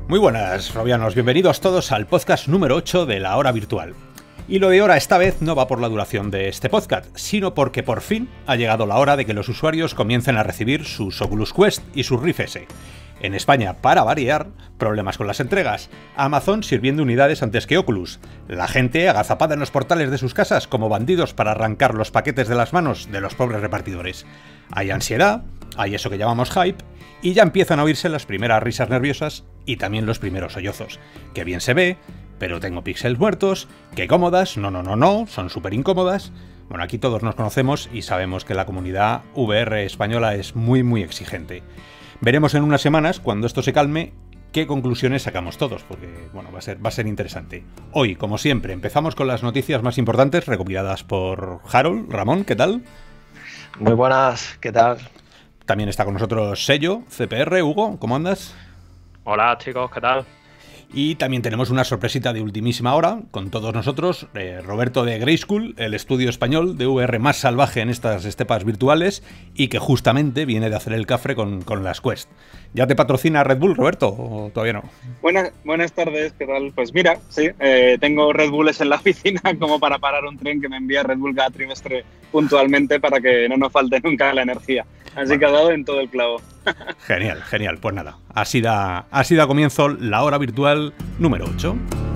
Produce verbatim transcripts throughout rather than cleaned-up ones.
Muy buenas, Robianos. Bienvenidos todos al podcast número ocho de la Hora Virtual. Y lo de hora esta vez no va por la duración de este podcast, sino porque por fin ha llegado la hora de que los usuarios comiencen a recibir sus Oculus Quest y sus Rift S. En España, para variar, problemas con las entregas. Amazon sirviendo unidades antes que Oculus. La gente agazapada en los portales de sus casas como bandidos para arrancar los paquetes de las manos de los pobres repartidores. Hay ansiedad, hay eso que llamamos hype, y ya empiezan a oírse las primeras risas nerviosas y también los primeros sollozos. Que bien se ve, pero tengo píxeles muertos, que cómodas, no, no, no, no, son súper incómodas. Bueno, aquí todos nos conocemos y sabemos que la comunidad V R española es muy, muy exigente. Veremos en unas semanas, cuando esto se calme, qué conclusiones sacamos todos, porque bueno, va a ser, va a ser interesante. Hoy, como siempre, empezamos con las noticias más importantes recopiladas por Harold. Ramón, ¿qué tal? Muy buenas, ¿qué tal? También está con nosotros Sello, C P R. Hugo, ¿cómo andas? Hola chicos, ¿qué tal? Y también tenemos una sorpresita de ultimísima hora con todos nosotros, eh, Roberto de Grayskull, el estudio español de V R más salvaje en estas estepas virtuales y que justamente viene de hacer el cafre con, con las Quest. ¿Ya te patrocina Red Bull, Roberto, o todavía no? Buenas, buenas tardes, ¿qué tal? Pues mira, sí, eh, tengo Red Bulls en la oficina como para parar un tren que me envía Red Bull cada trimestre puntualmente para que no nos falte nunca la energía. Así bueno, que ha dado en todo el clavo. Genial, genial. Pues nada, así da, así da comienzo la hora virtual número ocho.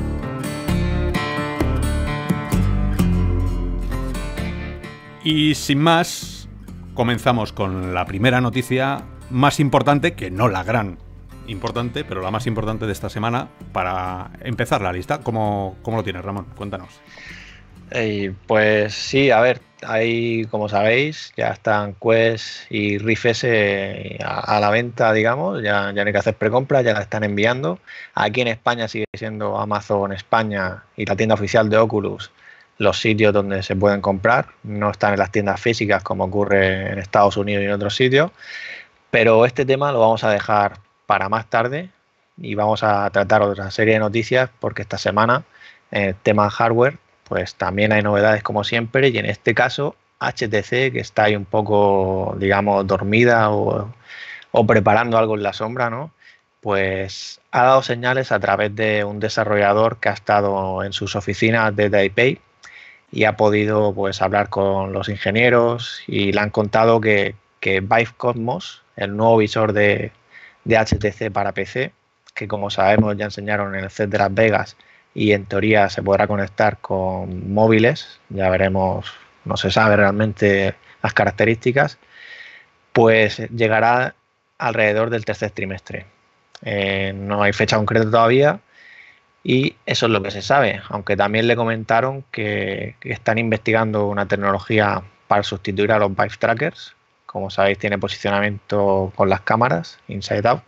Y sin más, comenzamos con la primera noticia más importante, que no la gran importante, pero la más importante de esta semana para empezar la lista. ¿Cómo, cómo lo tienes, Ramón? Cuéntanos. Eh, pues sí, a ver, ahí como sabéis ya están Quest y Rift S a, a la venta, digamos, ya, ya no hay que hacer precompra, ya la están enviando. Aquí en España sigue siendo Amazon España y la tienda oficial de Oculus los sitios donde se pueden comprar, no están en las tiendas físicas como ocurre en Estados Unidos y en otros sitios, pero este tema lo vamos a dejar para más tarde y vamos a tratar otra serie de noticias porque esta semana, en el tema hardware, pues también hay novedades como siempre y en este caso H T C, que está ahí un poco, digamos, dormida o, o preparando algo en la sombra, ¿no? Pues ha dado señales a través de un desarrollador que ha estado en sus oficinas de Taipei y ha podido pues hablar con los ingenieros y le han contado que, que Vive Cosmos, el nuevo visor de, de H T C para P C, que como sabemos ya enseñaron en el C E S de Las Vegas y en teoría se podrá conectar con móviles, ya veremos, no se sabe realmente las características, pues llegará alrededor del tercer trimestre. Eh, no hay fecha concreta todavía y eso es lo que se sabe, aunque también le comentaron que, que están investigando una tecnología para sustituir a los Vive Trackers. Como sabéis, tiene posicionamiento con las cámaras inside out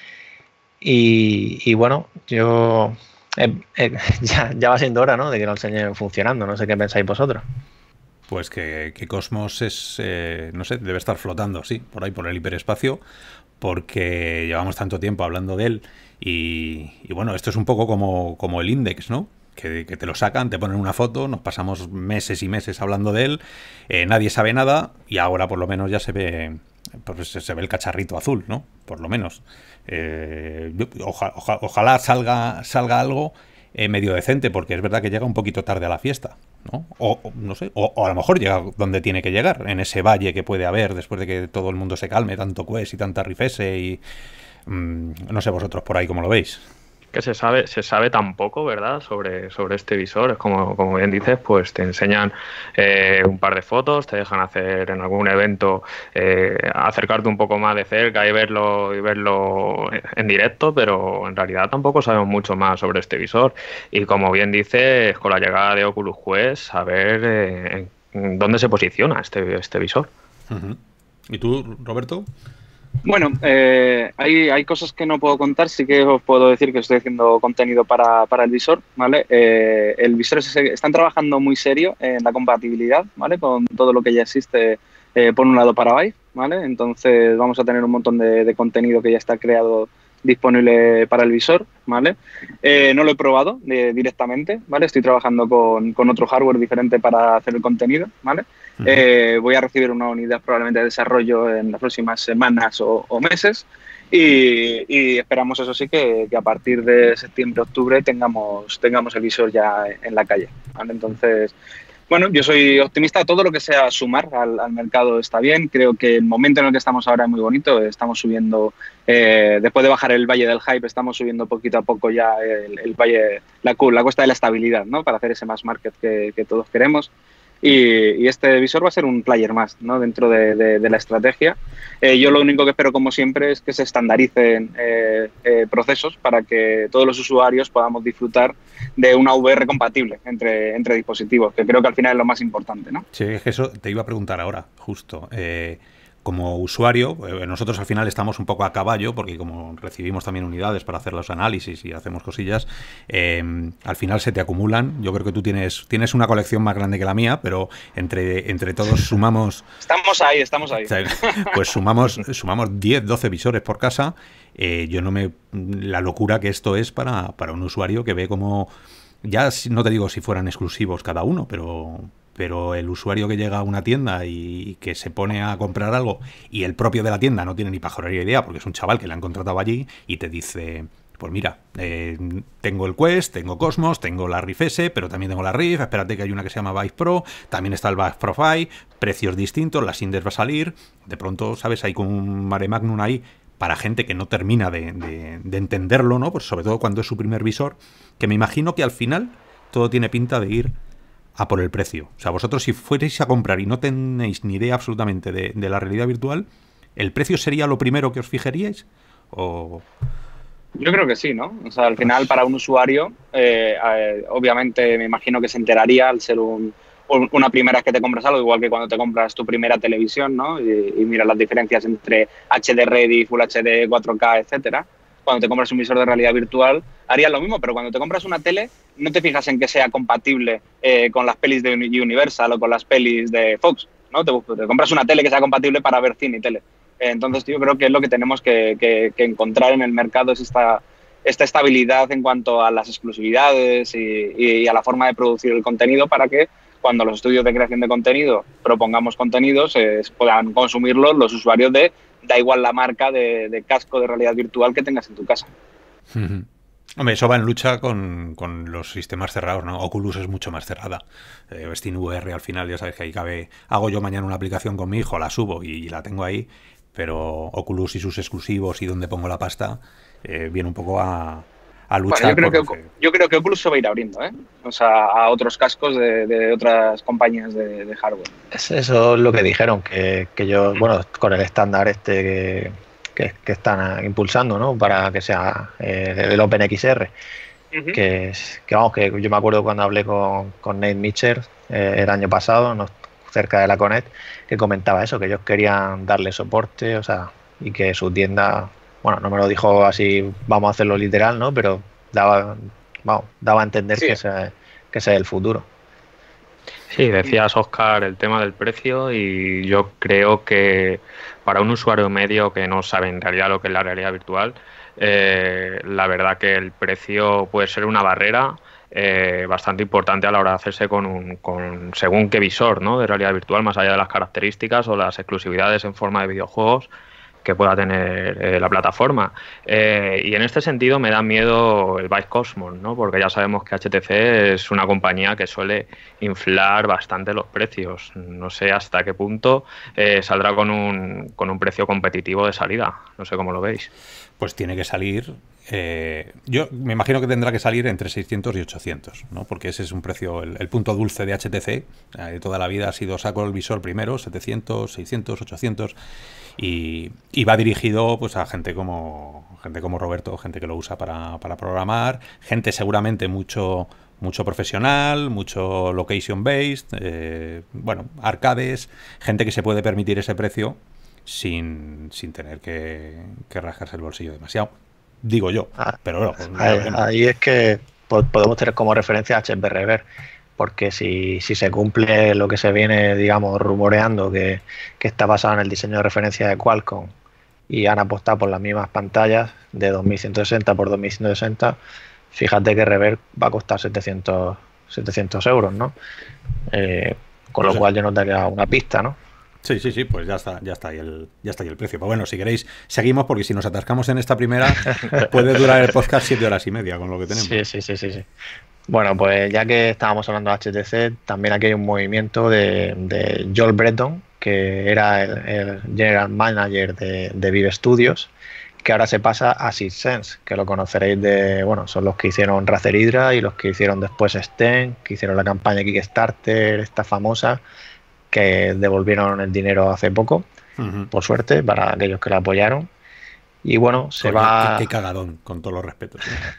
y, y bueno, yo... Eh, eh, ya, ya va siendo hora, ¿no?, de que lo enseñen funcionando. No sé qué pensáis vosotros. Pues que, que Cosmos es, eh, no sé, debe estar flotando, sí, por ahí, por el hiperespacio, porque llevamos tanto tiempo hablando de él y, y bueno, esto es un poco como, como el Index, ¿no? Que, que te lo sacan, te ponen una foto, nos pasamos meses y meses hablando de él, eh, nadie sabe nada y ahora por lo menos ya se ve, pues se ve el cacharrito azul, ¿no? Por lo menos. Eh, oja, oja, ojalá salga, salga algo eh, medio decente, porque es verdad que llega un poquito tarde a la fiesta, ¿no? O, o no sé, o, o a lo mejor llega donde tiene que llegar, en ese valle que puede haber después de que todo el mundo se calme, tanto Quest y tanta Rift S y mmm, no sé vosotros por ahí cómo lo veis. Que se sabe, se sabe tan poco, ¿verdad?, sobre, sobre este visor. Es como, como bien dices, pues te enseñan eh, un par de fotos, te dejan hacer en algún evento, eh, acercarte un poco más de cerca y verlo, y verlo en directo, pero en realidad tampoco sabemos mucho más sobre este visor. Y como bien dices, con la llegada de Oculus Quest, saber eh, en dónde se posiciona este, este visor. Uh-huh. ¿Y tú, Roberto? Bueno, eh, hay, hay cosas que no puedo contar, sí que os puedo decir que estoy haciendo contenido para, para el visor, ¿vale? Eh, el visor es, están trabajando muy serio en la compatibilidad, ¿vale?, con todo lo que ya existe, eh, por un lado para Vive, ¿vale? Entonces vamos a tener un montón de, de contenido que ya está creado disponible para el visor, ¿vale? Eh, no lo he probado eh, directamente, ¿vale? Estoy trabajando con, con otro hardware diferente para hacer el contenido, ¿vale? Uh-huh. eh, voy a recibir una unidad probablemente de desarrollo en las próximas semanas o, o meses Y, y esperamos, eso sí, que, que a partir de septiembre-octubre tengamos, tengamos el visor ya en la calle, ¿vale? Entonces, bueno, yo soy optimista. Todo lo que sea sumar al, al mercado está bien. Creo que el momento en el que estamos ahora es muy bonito. Estamos subiendo, eh, después de bajar el valle del hype, estamos subiendo poquito a poco ya el, el valle, la, la cuesta de la estabilidad, ¿no? Para hacer ese mass market que, que todos queremos. Y, y este visor va a ser un player más, ¿no? Dentro de, de, de la estrategia. Eh, yo lo único que espero, como siempre, es que se estandaricen eh, eh, procesos para que todos los usuarios podamos disfrutar de una V R compatible entre, entre dispositivos, que creo que al final es lo más importante, ¿no? Sí, es que eso te iba a preguntar ahora, justo. Eh, como usuario, eh, nosotros al final estamos un poco a caballo, porque como recibimos también unidades para hacer los análisis y hacemos cosillas, eh, al final se te acumulan. Yo creo que tú tienes, tienes una colección más grande que la mía, pero entre, entre todos sumamos... Estamos ahí, estamos ahí. Pues sumamos, sumamos diez, doce visores por casa. Eh, yo no me... La locura que esto es para, para un usuario que ve como... Ya no te digo si fueran exclusivos cada uno, pero... pero el usuario que llega a una tienda y que se pone a comprar algo y el propio de la tienda no tiene ni pajorería idea porque es un chaval que le han contratado allí y te dice, pues mira, eh, tengo el Quest, tengo Cosmos, tengo la Rift S, pero también tengo la Rift, espérate que hay una que se llama Vive Pro, también está el Vive Pro cinco, precios distintos, la Index va a salir, de pronto, ¿sabes? Hay como un mare magnum ahí para gente que no termina de, de, de entenderlo, ¿no? Pues sobre todo cuando es su primer visor, que me imagino que al final todo tiene pinta de ir a por el precio. O sea, vosotros si fuerais a comprar y no tenéis ni idea absolutamente de, de la realidad virtual, ¿el precio sería lo primero que os fijaríais? O... Yo creo que sí, ¿no? O sea, al final para un usuario, eh, eh, obviamente me imagino que se enteraría al ser un, un, una primera vez que te compras algo, igual que cuando te compras tu primera televisión, ¿no? Y, y miras las diferencias entre H D Ready, Full H D, cuatro K, etcétera. Cuando te compras un visor de realidad virtual, harías lo mismo, pero cuando te compras una tele, no te fijas en que sea compatible eh, con las pelis de Universal o con las pelis de Fox, ¿no? Te, te compras una tele que sea compatible para ver cine y tele. Eh, entonces, yo creo que es lo que tenemos que, que, que encontrar en el mercado, es esta, esta estabilidad en cuanto a las exclusividades y, y a la forma de producir el contenido para que cuando los estudios de creación de contenido propongamos contenidos, eh, puedan consumirlos los usuarios de, da igual la marca de, de casco de realidad virtual que tengas en tu casa. Uh-huh. Hombre, eso va en lucha con, con los sistemas cerrados, ¿no? Oculus es mucho más cerrada. Eh, SteamVR al final, ya sabes que ahí cabe... Hago yo mañana una aplicación con mi hijo, la subo y, y la tengo ahí, pero Oculus y sus exclusivos y donde pongo la pasta, eh, viene un poco a... a luchar. Bueno, yo, creo por... que, yo creo que Oculus se va a ir abriendo, ¿eh? O sea, a otros cascos de, de otras compañías de, de hardware. Es eso es lo que dijeron, que, que yo, bueno, con el estándar este que, que, que están impulsando, ¿no? Para que sea eh, el OpenXR. Uh-huh. que, que vamos, que yo me acuerdo cuando hablé con, con Nate Mitchell eh, el año pasado, ¿no? Cerca de la Connect, que comentaba eso, que ellos querían darle soporte, o sea, y que su tienda... Bueno, no me lo dijo así, vamos a hacerlo literal, ¿no? Pero daba, vamos, daba a entender sí. que, ese, que ese es el futuro. Sí, decías, Óscar, el tema del precio, y yo creo que para un usuario medio que no sabe en realidad lo que es la realidad virtual, eh, la verdad que el precio puede ser una barrera eh, bastante importante a la hora de hacerse con un con según qué visor, ¿no? De realidad virtual, más allá de las características o las exclusividades en forma de videojuegos que pueda tener eh, la plataforma. Eh, y en este sentido me da miedo el Vive Cosmos, ¿no? Porque ya sabemos que H T C es una compañía que suele inflar bastante los precios. No sé hasta qué punto eh, saldrá con un, con un precio competitivo de salida. No sé cómo lo veis. Pues tiene que salir... Eh, yo me imagino que tendrá que salir entre seiscientos y ochocientos, ¿no? Porque ese es un precio, el, el punto dulce de H T C. Eh, toda la vida ha sido saco el visor primero, setecientos, seiscientos, ochocientos... Y, y va dirigido pues a gente como gente como Roberto, gente que lo usa para, para programar, gente seguramente mucho mucho profesional, mucho location based, eh, bueno, arcades, gente que se puede permitir ese precio sin, sin tener que, que rascarse el bolsillo demasiado, digo yo, ah, pero bueno, pues, ahí, ahí es que podemos tener como referencia a H P Rever. Porque si, si se cumple lo que se viene, digamos, rumoreando, que, que está basado en el diseño de referencia de Qualcomm y han apostado por las mismas pantallas de dos mil ciento sesenta por dos mil ciento sesenta, fíjate que Rever va a costar setecientos euros, ¿no? Eh, con lo cual yo no te he quedado una pista, ¿no? Sí, sí, sí, pues ya está, ya está ahí el, ya está ahí el precio. Pues bueno, si queréis, seguimos, porque si nos atascamos en esta primera, puede durar el podcast siete horas y media con lo que tenemos. Sí, sí, sí, sí, sí. Bueno, pues ya que estábamos hablando de H T C, también aquí hay un movimiento de, de Joel Breton, que era el, el general manager de, de Vive Studios, que ahora se pasa a SixSense, que lo conoceréis de, bueno, son los que hicieron Razer Hydra y los que hicieron después Sten, que hicieron la campaña Kickstarter, esta famosa, que devolvieron el dinero hace poco, uh-huh. por suerte, para aquellos que la apoyaron. Y bueno, se Oye, va... Qué, qué cagadón, con todos los respetos.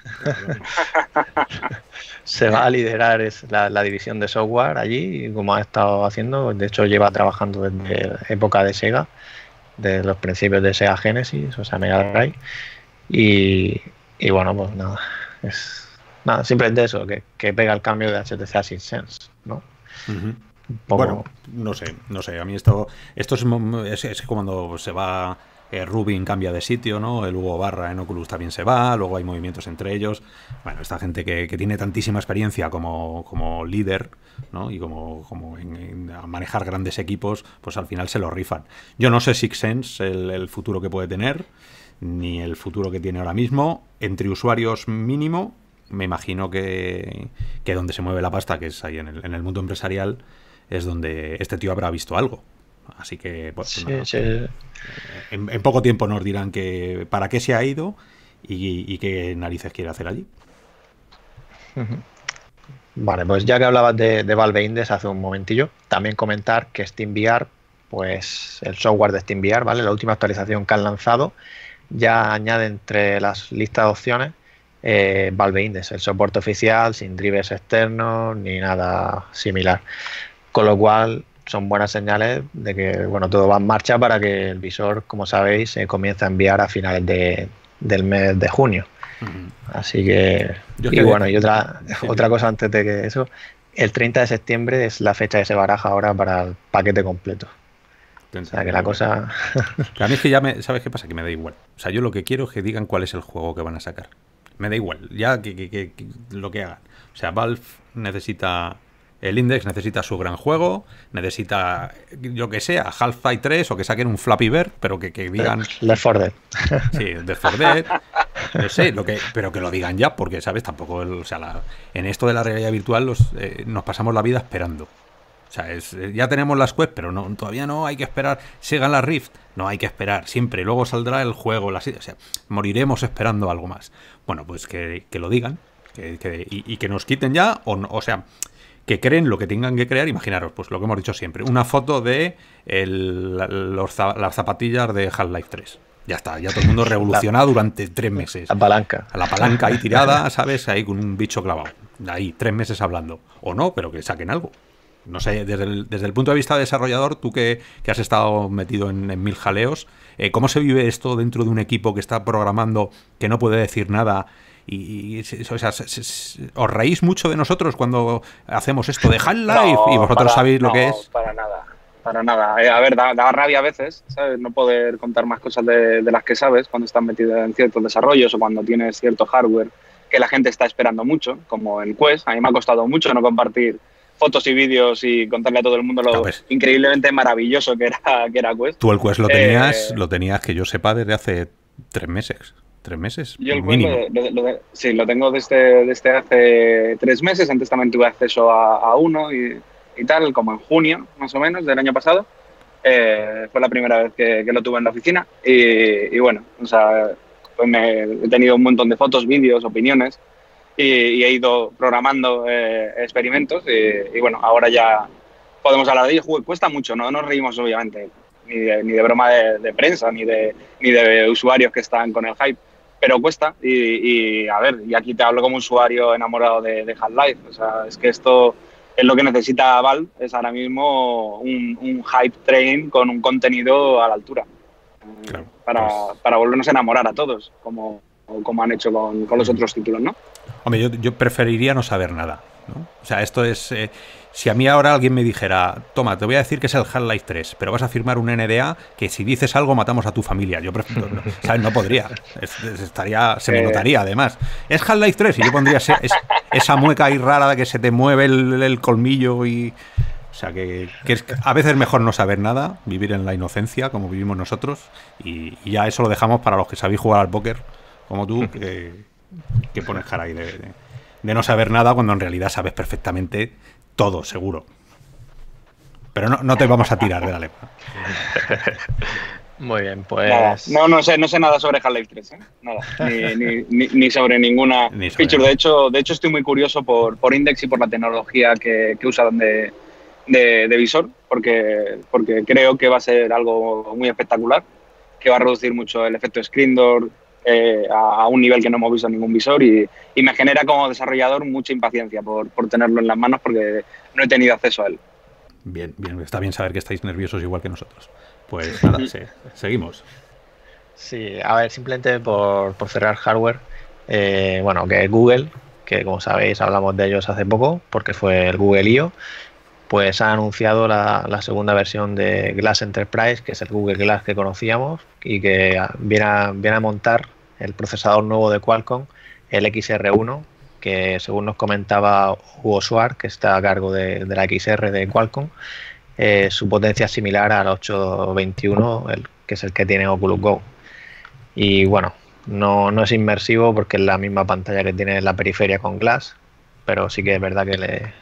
Se va a liderar es la, la división de software allí, como ha estado haciendo. De hecho, lleva trabajando desde la época de Sega, de los principios de Sega Genesis, o sea, Mega Drive. Y, y bueno, pues nada, es nada, simplemente eso, que, que pega el cambio de H T C a SixSense, ¿no? Uh-huh. Bueno, no sé, no sé. A mí esto, esto es, es, es cuando se va... Eh, Rubin cambia de sitio, ¿no? El Hugo Barra en Oculus también se va, luego hay movimientos entre ellos. Bueno, esta gente que, que tiene tantísima experiencia como, como líder, ¿no? Y como, como en, en manejar grandes equipos, pues al final se lo rifan. Yo no sé SixSense el, el futuro que puede tener, ni el futuro que tiene ahora mismo. Entre usuarios mínimo, me imagino que, que donde se mueve la pasta, que es ahí en el, en el mundo empresarial, es donde este tío habrá visto algo. Así que pues, sí, nada, sí. En, en poco tiempo nos dirán que para qué se ha ido y, y qué narices quiere hacer allí. Vale, pues ya que hablabas de, de Valve Index hace un momentillo, también comentar que SteamVR, pues el software de SteamVR, ¿vale? La última actualización que han lanzado ya añade entre las listas de opciones eh, Valve Index, el soporte oficial, sin drivers externos ni nada similar. Con lo cual son buenas señales de que bueno, todo va en marcha para que el visor, como sabéis, se comience a enviar a finales de, del mes de junio. Uh-huh. Así que... Yo y bueno, y otra, sí, otra cosa antes de que eso, el treinta de septiembre es la fecha que se baraja ahora para el paquete completo. O sea, que la cosa... A mí es que ya me... ¿Sabes qué pasa? Que me da igual. O sea, yo lo que quiero es que digan cuál es el juego que van a sacar. Me da igual, ya que, que, que, que lo que hagan. O sea, Valve necesita... El Index necesita su gran juego, necesita, yo que sé, Half-Life tres o que saquen un Flappy Bird, pero que, que digan... Left four Dead. Sí, Left four Dead. No sé, lo que, pero que lo digan ya, porque, ¿sabes? Tampoco, el, o sea, la, en esto de la realidad virtual los, eh, nos pasamos la vida esperando. O sea, es, ya tenemos las Quest, pero no, todavía no, hay que esperar. Sigan la Rift, no hay que esperar, siempre. Luego saldrá el juego, la, o sea, moriremos esperando algo más. Bueno, pues que, que lo digan, que, que, y, y que nos quiten ya, o, no, o sea... que creen lo que tengan que crear. Imaginaros, pues lo que hemos dicho siempre, una foto de el, los, las zapatillas de Half-Life tres. Ya está, ya todo el mundo revolucionado la, durante tres meses. La palanca. La palanca ahí tirada, ¿sabes? Ahí con un bicho clavado. Ahí, tres meses hablando. O no, pero que saquen algo. No sé, desde el, desde el punto de vista de desarrollador, tú que, que has estado metido en, en mil jaleos, eh, ¿cómo se vive esto dentro de un equipo que está programando, que no puede decir nada? Y, y o sea, os reís mucho de nosotros cuando hacemos esto de Half-Life no, y vosotros para, sabéis lo no, que es. Para nada, para nada. Eh, a ver, da, da rabia a veces, ¿sabes? No poder contar más cosas de, de las que sabes cuando estás metido en ciertos desarrollos o cuando tienes cierto hardware que la gente está esperando mucho, como el Quest. A mí me ha costado mucho no compartir fotos y vídeos y contarle a todo el mundo lo no, pues, increíblemente maravilloso que era, que era Quest. Tú el Quest lo tenías, eh, lo tenías que yo sepa desde hace tres meses. ¿Tres meses? Yo el mínimo. Lo, lo, lo, sí, lo tengo desde, desde hace tres meses. Antes también tuve acceso a, a uno y, y tal, como en junio, más o menos, del año pasado. Eh, fue la primera vez que, que lo tuve en la oficina. Y, y bueno, o sea, pues me, he tenido un montón de fotos, vídeos, opiniones y, y he ido programando eh, experimentos. Y, y bueno, ahora ya podemos hablar de ello. Cuesta mucho, no nos reímos, obviamente, ni de, ni de broma de, de prensa, ni de, ni de usuarios que están con el hype. Pero cuesta y, y, a ver, y aquí te hablo como usuario enamorado de, de Half-Life. O sea, es que esto es lo que necesita Valve, es ahora mismo un, un hype train con un contenido a la altura. Claro, para, pues... para volvernos a enamorar a todos, como, como han hecho con, con los otros títulos, ¿no? Hombre, yo, yo preferiría no saber nada, ¿no? O sea, esto es... Eh, si a mí ahora alguien me dijera, toma, te voy a decir que es el Half-Life tres, pero vas a firmar un N D A que si dices algo matamos a tu familia. Yo prefiero, no, ¿sabes? No podría. Es, es, estaría, se me notaría, además. Es Half-Life tres y yo pondría ese, es, esa mueca ahí rara de que se te mueve el, el colmillo y... O sea que, que es a veces mejor no saber nada, vivir en la inocencia como vivimos nosotros, y, y ya eso lo dejamos para los que sabéis jugar al póker, como tú, que, que pones cara ahí de, de, de no saber nada cuando en realidad sabes perfectamente todo, seguro. Pero no, no te vamos a tirar de la lengua. Muy bien, pues... Nada. No, no sé, no sé nada sobre Half-Life tres, ¿eh? Nada. Ni, ni, ni, ni sobre ninguna Ni sobre feature. nada. De hecho, de hecho, estoy muy curioso por, por Index y por la tecnología que, que usan de, de, de visor, porque, porque creo que va a ser algo muy espectacular, que va a reducir mucho el efecto screen door eh, a, a un nivel que no hemos visto en ningún visor, y, y me genera como desarrollador mucha impaciencia por, por tenerlo en las manos, porque no he tenido acceso a él. Bien, bien, está bien saber que estáis nerviosos igual que nosotros. Pues nada, sí, seguimos. Sí, a ver, simplemente por, por cerrar hardware, eh, bueno, que Google, que como sabéis hablamos de ellos hace poco, porque fue el Google I O, pues ha anunciado la, la segunda versión de Glass Enterprise, que es el Google Glass que conocíamos y que viene a, viene a montar el procesador nuevo de Qualcomm, el X R uno, que según nos comentaba Hugo Schwartz, que está a cargo de, de la X R de Qualcomm, eh, su potencia es similar al ocho veintiuno, el, que es el que tiene Oculus Go. Y bueno, no, no es inmersivo porque es la misma pantalla que tiene la periferia con Glass, pero sí que es verdad que le,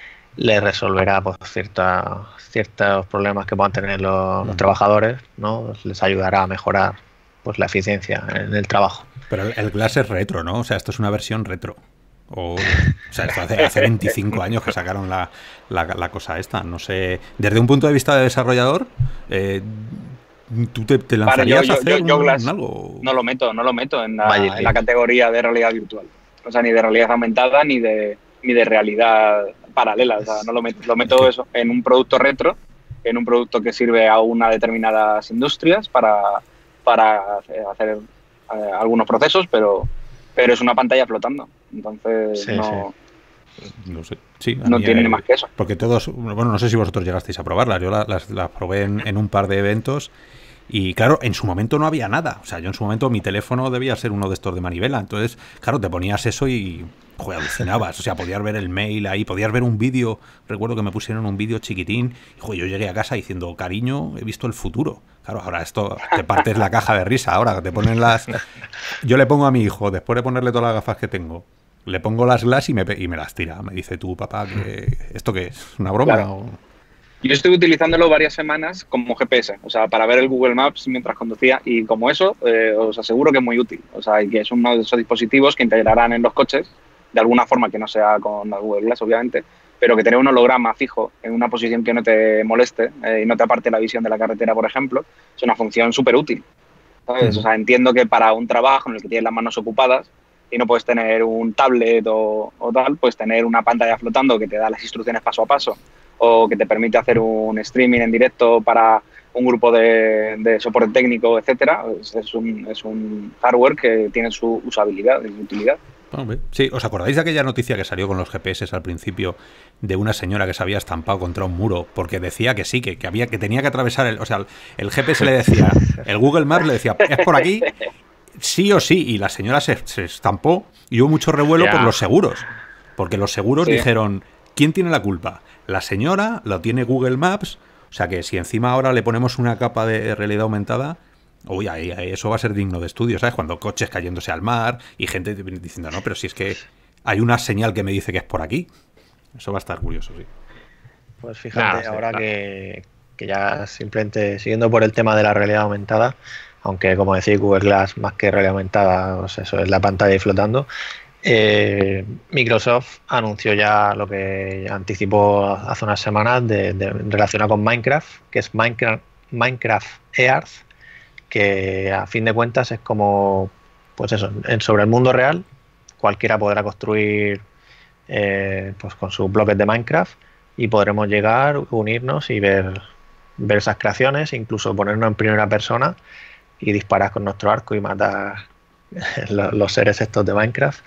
le resolverá pues, cierta, ciertos problemas que puedan tener los, los trabajadores, ¿no? Les ayudará a mejorar pues, la eficiencia en el trabajo. Pero el, el Glass es retro, ¿no? O sea, esto es una versión retro. O, o sea, esto hace, hace veinticinco años que sacaron la, la, la cosa esta. No sé, desde un punto de vista de desarrollador, eh, ¿tú te, te lanzarías Vale, yo, a hacer yo, yo, un, Glass un algo? No lo meto, no lo meto en la, en la categoría de realidad virtual. O sea, ni de realidad aumentada ni de, ni de realidad paralela. O sea, no lo meto, lo meto eso en un producto retro, en un producto que sirve a unas determinadas industrias para, para hacer eh, algunos procesos, pero, pero es una pantalla flotando. Entonces, sí, no, sí. No sé. Sí, no tiene ni más que eso. Porque todos, bueno, no sé si vosotros llegasteis a probarlas. Yo las, las, las probé en, en un par de eventos. Y claro, en su momento no había nada. O sea, yo en su momento mi teléfono debía ser uno de estos de manivela. Entonces, claro, te ponías eso y joder, alucinabas. O sea, podías ver el mail ahí, podías ver un vídeo. Recuerdo que me pusieron un vídeo chiquitín. Y joder, yo llegué a casa diciendo, cariño, he visto el futuro. Claro, ahora esto te partes la caja de risa. Ahora te ponen las... Yo le pongo a mi hijo, después de ponerle todas las gafas que tengo, le pongo las Glass y me, y me las tira. Me dice, tú, papá, que ¿esto qué es? ¿Una broma? Claro. O... Yo estuve utilizándolo varias semanas como G P S, o sea, para ver el Google Maps mientras conducía, y como eso, eh, os aseguro que es muy útil. O sea, y que es uno de esos dispositivos que integrarán en los coches, de alguna forma que no sea con la Google Glass, obviamente, pero que tener un holograma fijo en una posición que no te moleste eh, y no te aparte la visión de la carretera, por ejemplo, es una función súper útil. ¿Sabes? Uh-huh. O sea, entiendo que para un trabajo en el que tienes las manos ocupadas y no puedes tener un tablet o, o tal, puedes tener una pantalla flotando que te da las instrucciones paso a paso, o que te permite hacer un streaming en directo para un grupo de, de soporte técnico, etcétera. Es, es, un, es un hardware que tiene su usabilidad y su utilidad. Sí, ¿os acordáis de aquella noticia que salió con los G P S al principio de una señora que se había estampado contra un muro porque decía que sí, que, que había que tenía que atravesar el, o sea, el G P S le decía, el Google Maps le decía, es por aquí, sí o sí, y la señora se, se estampó y hubo mucho revuelo yeah. por los seguros, porque los seguros sí. dijeron, ¿quién tiene la culpa? La señora, lo tiene Google Maps, o sea que si encima ahora le ponemos una capa de realidad aumentada, uy, ahí, ahí, eso va a ser digno de estudio, ¿sabes? Cuando coches cayéndose al mar y gente diciendo, no, pero si es que hay una señal que me dice que es por aquí. Eso va a estar curioso, sí. Pues fíjate, nah, ahora sí, que, que ya simplemente siguiendo por el tema de la realidad aumentada, aunque como decís, Google Glass más que realidad aumentada, pues eso es la pantalla ahí flotando. Eh, Microsoft anunció ya lo que anticipó hace unas semanas de, de, relacionado con Minecraft, que es Minecraft, Minecraft Earth, que a fin de cuentas es como, pues eso, en, sobre el mundo real cualquiera podrá construir eh, pues con sus bloques de Minecraft y podremos llegar, unirnos y ver, ver esas creaciones, incluso ponernos en primera persona y disparar con nuestro arco y matar los, los seres estos de Minecraft.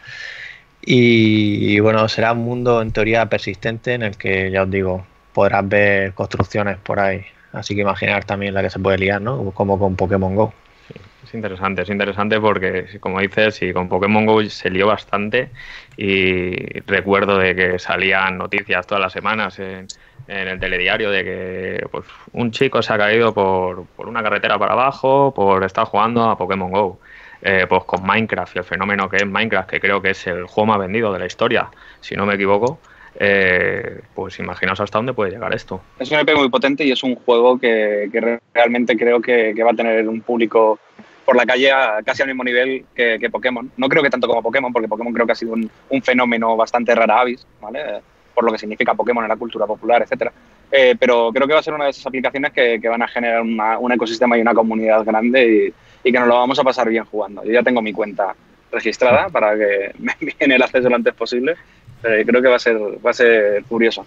Y, y bueno, será un mundo en teoría persistente en el que, ya os digo, podrás ver construcciones por ahí. Así que imaginar también la que se puede liar, ¿no? Como con Pokémon Go. Sí, es interesante, es interesante porque, como dices, sí, con Pokémon Go se lió bastante y recuerdo de que salían noticias todas las semanas en, en el telediario de que pues, un chico se ha caído por, por una carretera para abajo por estar jugando a Pokémon GO. Eh, pues con Minecraft y el fenómeno que es Minecraft, que creo que es el juego más vendido de la historia, si no me equivoco, eh, pues imaginaos hasta dónde puede llegar esto. Es un E P muy potente y es un juego que, que realmente creo que, que va a tener un público por la calle a, casi al mismo nivel que, que Pokémon. No creo que tanto como Pokémon, porque Pokémon creo que ha sido un, un fenómeno bastante rara avis, ¿vale? Por lo que significa Pokémon en la cultura popular, etcétera. Eh, pero creo que va a ser una de esas aplicaciones que, que van a generar una, un ecosistema y una comunidad grande y, y que nos lo vamos a pasar bien jugando. Yo ya tengo mi cuenta registrada para que me envíen el acceso lo antes posible. Pero creo que va a ser, va a ser curioso.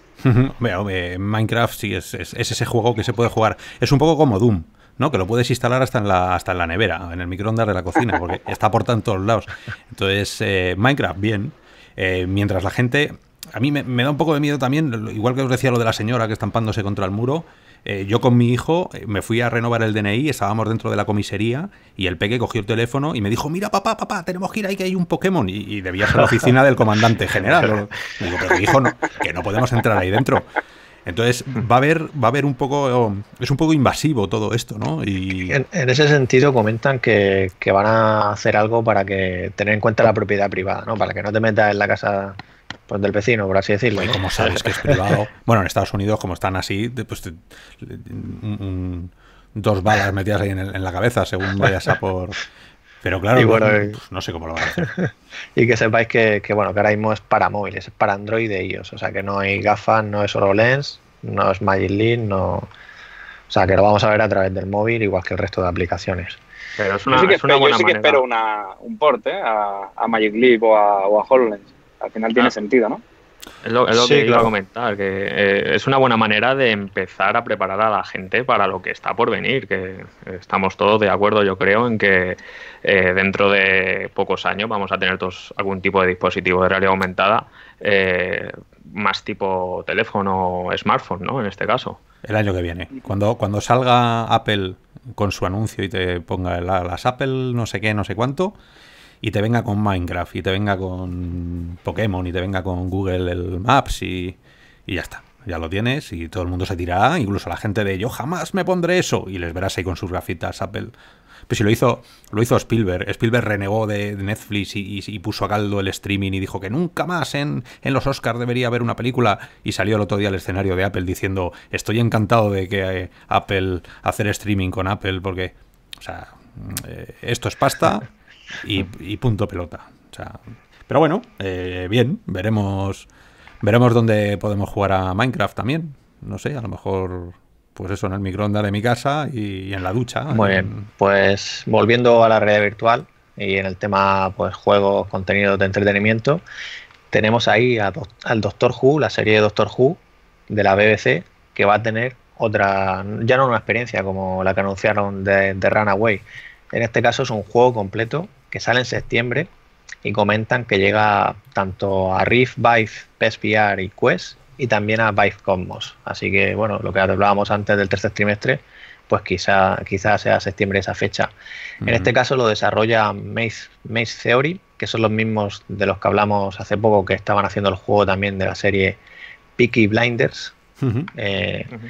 Minecraft sí es, es, es ese juego que se puede jugar. Es un poco como Doom, ¿no? Que lo puedes instalar hasta en la, hasta en la nevera, en el microondas de la cocina, porque está por todos lados. Entonces, eh, Minecraft, bien. Eh, mientras la gente... A mí me, me da un poco de miedo también, igual que os decía lo de la señora que estampándose contra el muro. Eh, yo con mi hijo eh, me fui a renovar el D N I, estábamos dentro de la comisaría y el peque cogió el teléfono y me dijo, mira papá, papá, tenemos que ir ahí que hay un Pokémon. Y, y debía ser la oficina del comandante general. Y digo, pero hijo, no, que no podemos entrar ahí dentro. Entonces va a haber, va a haber un poco, es un poco invasivo todo esto, ¿no? Y en, en ese sentido comentan que, que van a hacer algo para que tener en cuenta la propiedad privada, ¿no? Para que no te metas en la casa pues del vecino, por así decirlo, ¿no? Como sabes que es privado. Bueno, en Estados Unidos, como están así, pues te, un, un, dos balas metidas ahí en, el, en la cabeza según vayas a por... Pero claro, y bueno, no, pues no sé cómo lo van a hacer. Y que sepáis que, que, bueno, que ahora mismo es para móviles, es para Android e iOS. O sea, que no hay gafas, no es HoloLens, no es Magic Leap, no... O sea, que lo vamos a ver a través del móvil, igual que el resto de aplicaciones. Pero es una, yo sí que, es una espero, buena yo sí que manera. espero una, un port ¿eh? a, a Magic Leap o a, o a HoloLens. Al final tiene Ah. sentido, ¿no? Es lo, es lo Sí, que iba claro. a comentar, que eh, es una buena manera de empezar a preparar a la gente para lo que está por venir, que estamos todos de acuerdo, yo creo, en que eh, dentro de pocos años vamos a tener todos algún tipo de dispositivo de realidad aumentada, eh, más tipo teléfono o smartphone, ¿no? En este caso. El año que viene. Cuando, cuando salga Apple con su anuncio y te ponga la, las Apple no sé qué, no sé cuánto, y te venga con Minecraft, y te venga con Pokémon, y te venga con Google el Maps, y, y ya está. Ya lo tienes, y todo el mundo se tirará, incluso la gente de yo jamás me pondré eso, y les verás ahí con sus gafitas Apple. Pues si lo hizo, lo hizo Spielberg. Spielberg renegó de Netflix y, y, y puso a caldo el streaming y dijo que nunca más en, en los Oscars debería haber una película, y salió el otro día al escenario de Apple diciendo estoy encantado de que eh, Apple hacer streaming con Apple porque, o sea, eh, esto es pasta y, y punto pelota. O sea, pero bueno, eh, bien, veremos veremos dónde podemos jugar a Minecraft también. No sé, a lo mejor... Pues eso, en el microondas de mi casa y en la ducha. Muy bien, pues volviendo a la realidad virtual y en el tema pues juegos, contenidos de entretenimiento, tenemos ahí a, al Doctor Who, la serie de Doctor Who de la B B C, que va a tener otra, ya no una experiencia como la que anunciaron de, de Runaway. En este caso es un juego completo que sale en septiembre y comentan que llega tanto a Rift, Vive, P E S V R y Quest, y también a Vive Cosmos. Así que, bueno, lo que hablábamos antes del tercer trimestre, pues quizá, quizá sea septiembre esa fecha. Uh-huh. En este caso lo desarrolla Maze, Maze Theory, que son los mismos de los que hablamos hace poco, que estaban haciendo el juego también de la serie Peaky Blinders. Uh-huh. Eh, uh-huh.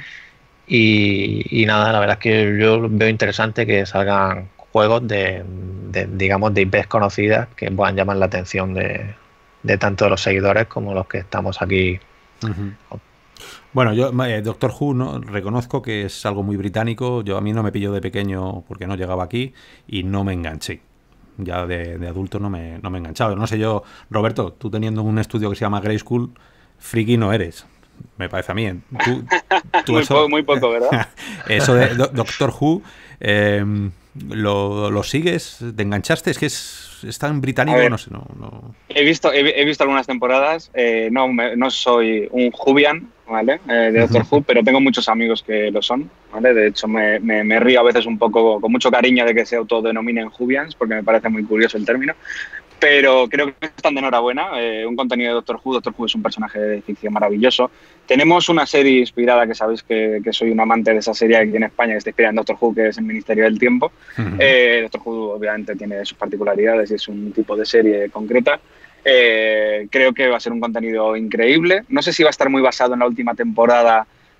y, y nada, la verdad es que yo veo interesante que salgan juegos de, de digamos, de I Pes conocidas que puedan llamar la atención de, de tanto los seguidores como los que estamos aquí. Uh-huh. Bueno, yo eh, Doctor Who no, reconozco que es algo muy británico. Yo a mí no me pilló de pequeño porque no llegaba aquí y no me enganché. Ya de, de adulto no me, no me he enganchado. No sé yo, Roberto, tú teniendo un estudio que se llama Grey School, friki no eres. Me parece a mí. Tú, tú muy, eso, poco, muy poco, ¿verdad? Eso de do, Doctor Who, eh, lo, lo sigues, te enganchaste, es que es, es tan británico, ver, no sé, no, no... He visto, he, he visto algunas temporadas, eh, no, me, no soy un Whovian, ¿vale? Eh, de Doctor Who, pero tengo muchos amigos que lo son, ¿vale? De hecho, me, me, me río a veces un poco, con mucho cariño de que se autodenominen Whovians, porque me parece muy curioso el término. Pero creo que están de enhorabuena. Eh, un contenido de Doctor Who. Doctor Who es un personaje de ficción maravilloso. Tenemos una serie inspirada, que sabéis que, que soy un amante de esa serie aquí en España, que está inspirada en Doctor Who, que es El Ministerio del Tiempo. Uh-huh. eh, Doctor Who obviamente tiene sus particularidades y es un tipo de serie concreta. Eh, creo que va a ser un contenido increíble. No sé si va a estar muy basado en la última temporada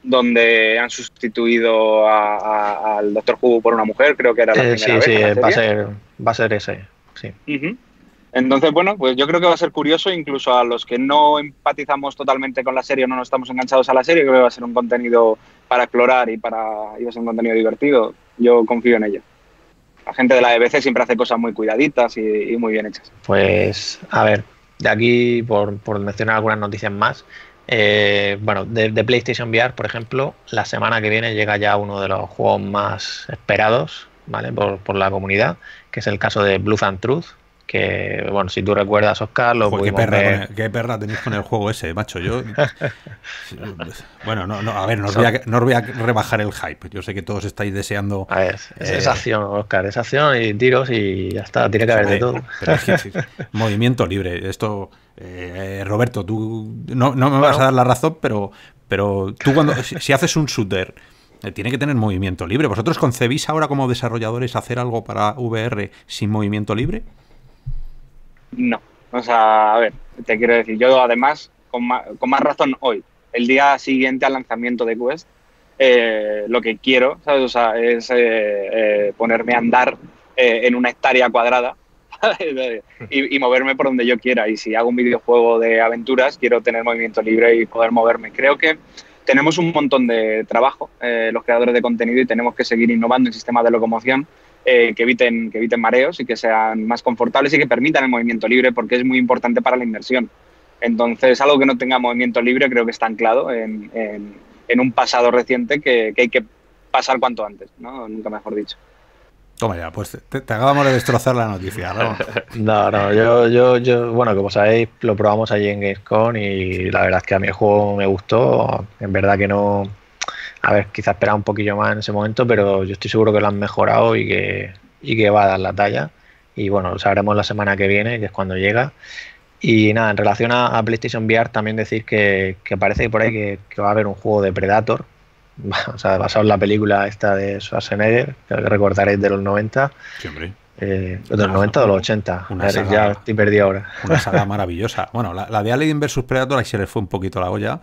donde han sustituido a, a, al Doctor Who por una mujer, creo que era la eh, primera sí, vez. Sí, sí, va a ser, va a ser ese, sí. Uh-huh. Entonces, bueno, pues yo creo que va a ser curioso, incluso a los que no empatizamos totalmente con la serie o no nos estamos enganchados a la serie, creo que va a ser un contenido para explorar y, para, y va a ser un contenido divertido. Yo confío en ello. La gente de la B B C siempre hace cosas muy cuidaditas y, y muy bien hechas. Pues, a ver, de aquí, por, por mencionar algunas noticias más, eh, bueno, de, de PlayStation V R, por ejemplo, la semana que viene llega ya uno de los juegos más esperados, ¿vale? Por, por la comunidad, que es el caso de Blood and Truth, que, bueno, si tú recuerdas, Oscar, lo Joder, pudimos qué perra, ver... con el, qué perra tenéis con el juego ese, macho. Yo, bueno, no, no, a ver, no os, voy a, no os voy a rebajar el hype. Yo sé que todos estáis deseando... A ver, es, eh, es acción, Oscar, es acción y tiros y ya está, tiene que haber de todo. Pero es que, sí, movimiento libre, esto... Eh, Roberto, tú no, no me vas bueno. a dar la razón, pero, pero tú cuando si, si haces un shooter... Eh, tiene que tener movimiento libre. ¿Vosotros concebís ahora como desarrolladores hacer algo para V R sin movimiento libre? No, o sea, a ver, te quiero decir, yo además, con más, con más razón hoy, el día siguiente al lanzamiento de Quest, eh, lo que quiero, ¿sabes? O sea, es eh, eh, ponerme a andar eh, en una hectárea cuadrada y, y moverme por donde yo quiera. Y si hago un videojuego de aventuras, quiero tener movimiento libre y poder moverme. Creo que tenemos un montón de trabajo, eh, los creadores de contenido, y tenemos que seguir innovando en sistemas de locomoción eh, que eviten, que eviten mareos y que sean más confortables y que permitan el movimiento libre, porque es muy importante para la inmersión. Entonces, algo que no tenga movimiento libre creo que está anclado en, en, en un pasado reciente que, que hay que pasar cuanto antes, ¿no? Nunca mejor dicho. Toma ya, pues te, te acabamos de destrozar la noticia, ¿no? No, no, yo, yo, yo, bueno, como sabéis, lo probamos allí en Gamescom y la verdad es que a mí el juego me gustó. En verdad que no, a ver, quizás esperaba un poquillo más en ese momento, pero yo estoy seguro que lo han mejorado y que, y que va a dar la talla. Y bueno, lo sabremos la semana que viene, que es cuando llega. Y nada, en relación a, a PlayStation V R, también decir que, que parece que por ahí que, que va a haber un juego de Predator. O sea, basado en la película esta de Schwarzenegger, que recordaréis de los noventa. Siempre. Eh, de los noventa o de los ochenta. Una saga, ya estoy perdido ahora. Una saga maravillosa. Bueno, la, la de Alien versus Predator ahí se les fue un poquito la olla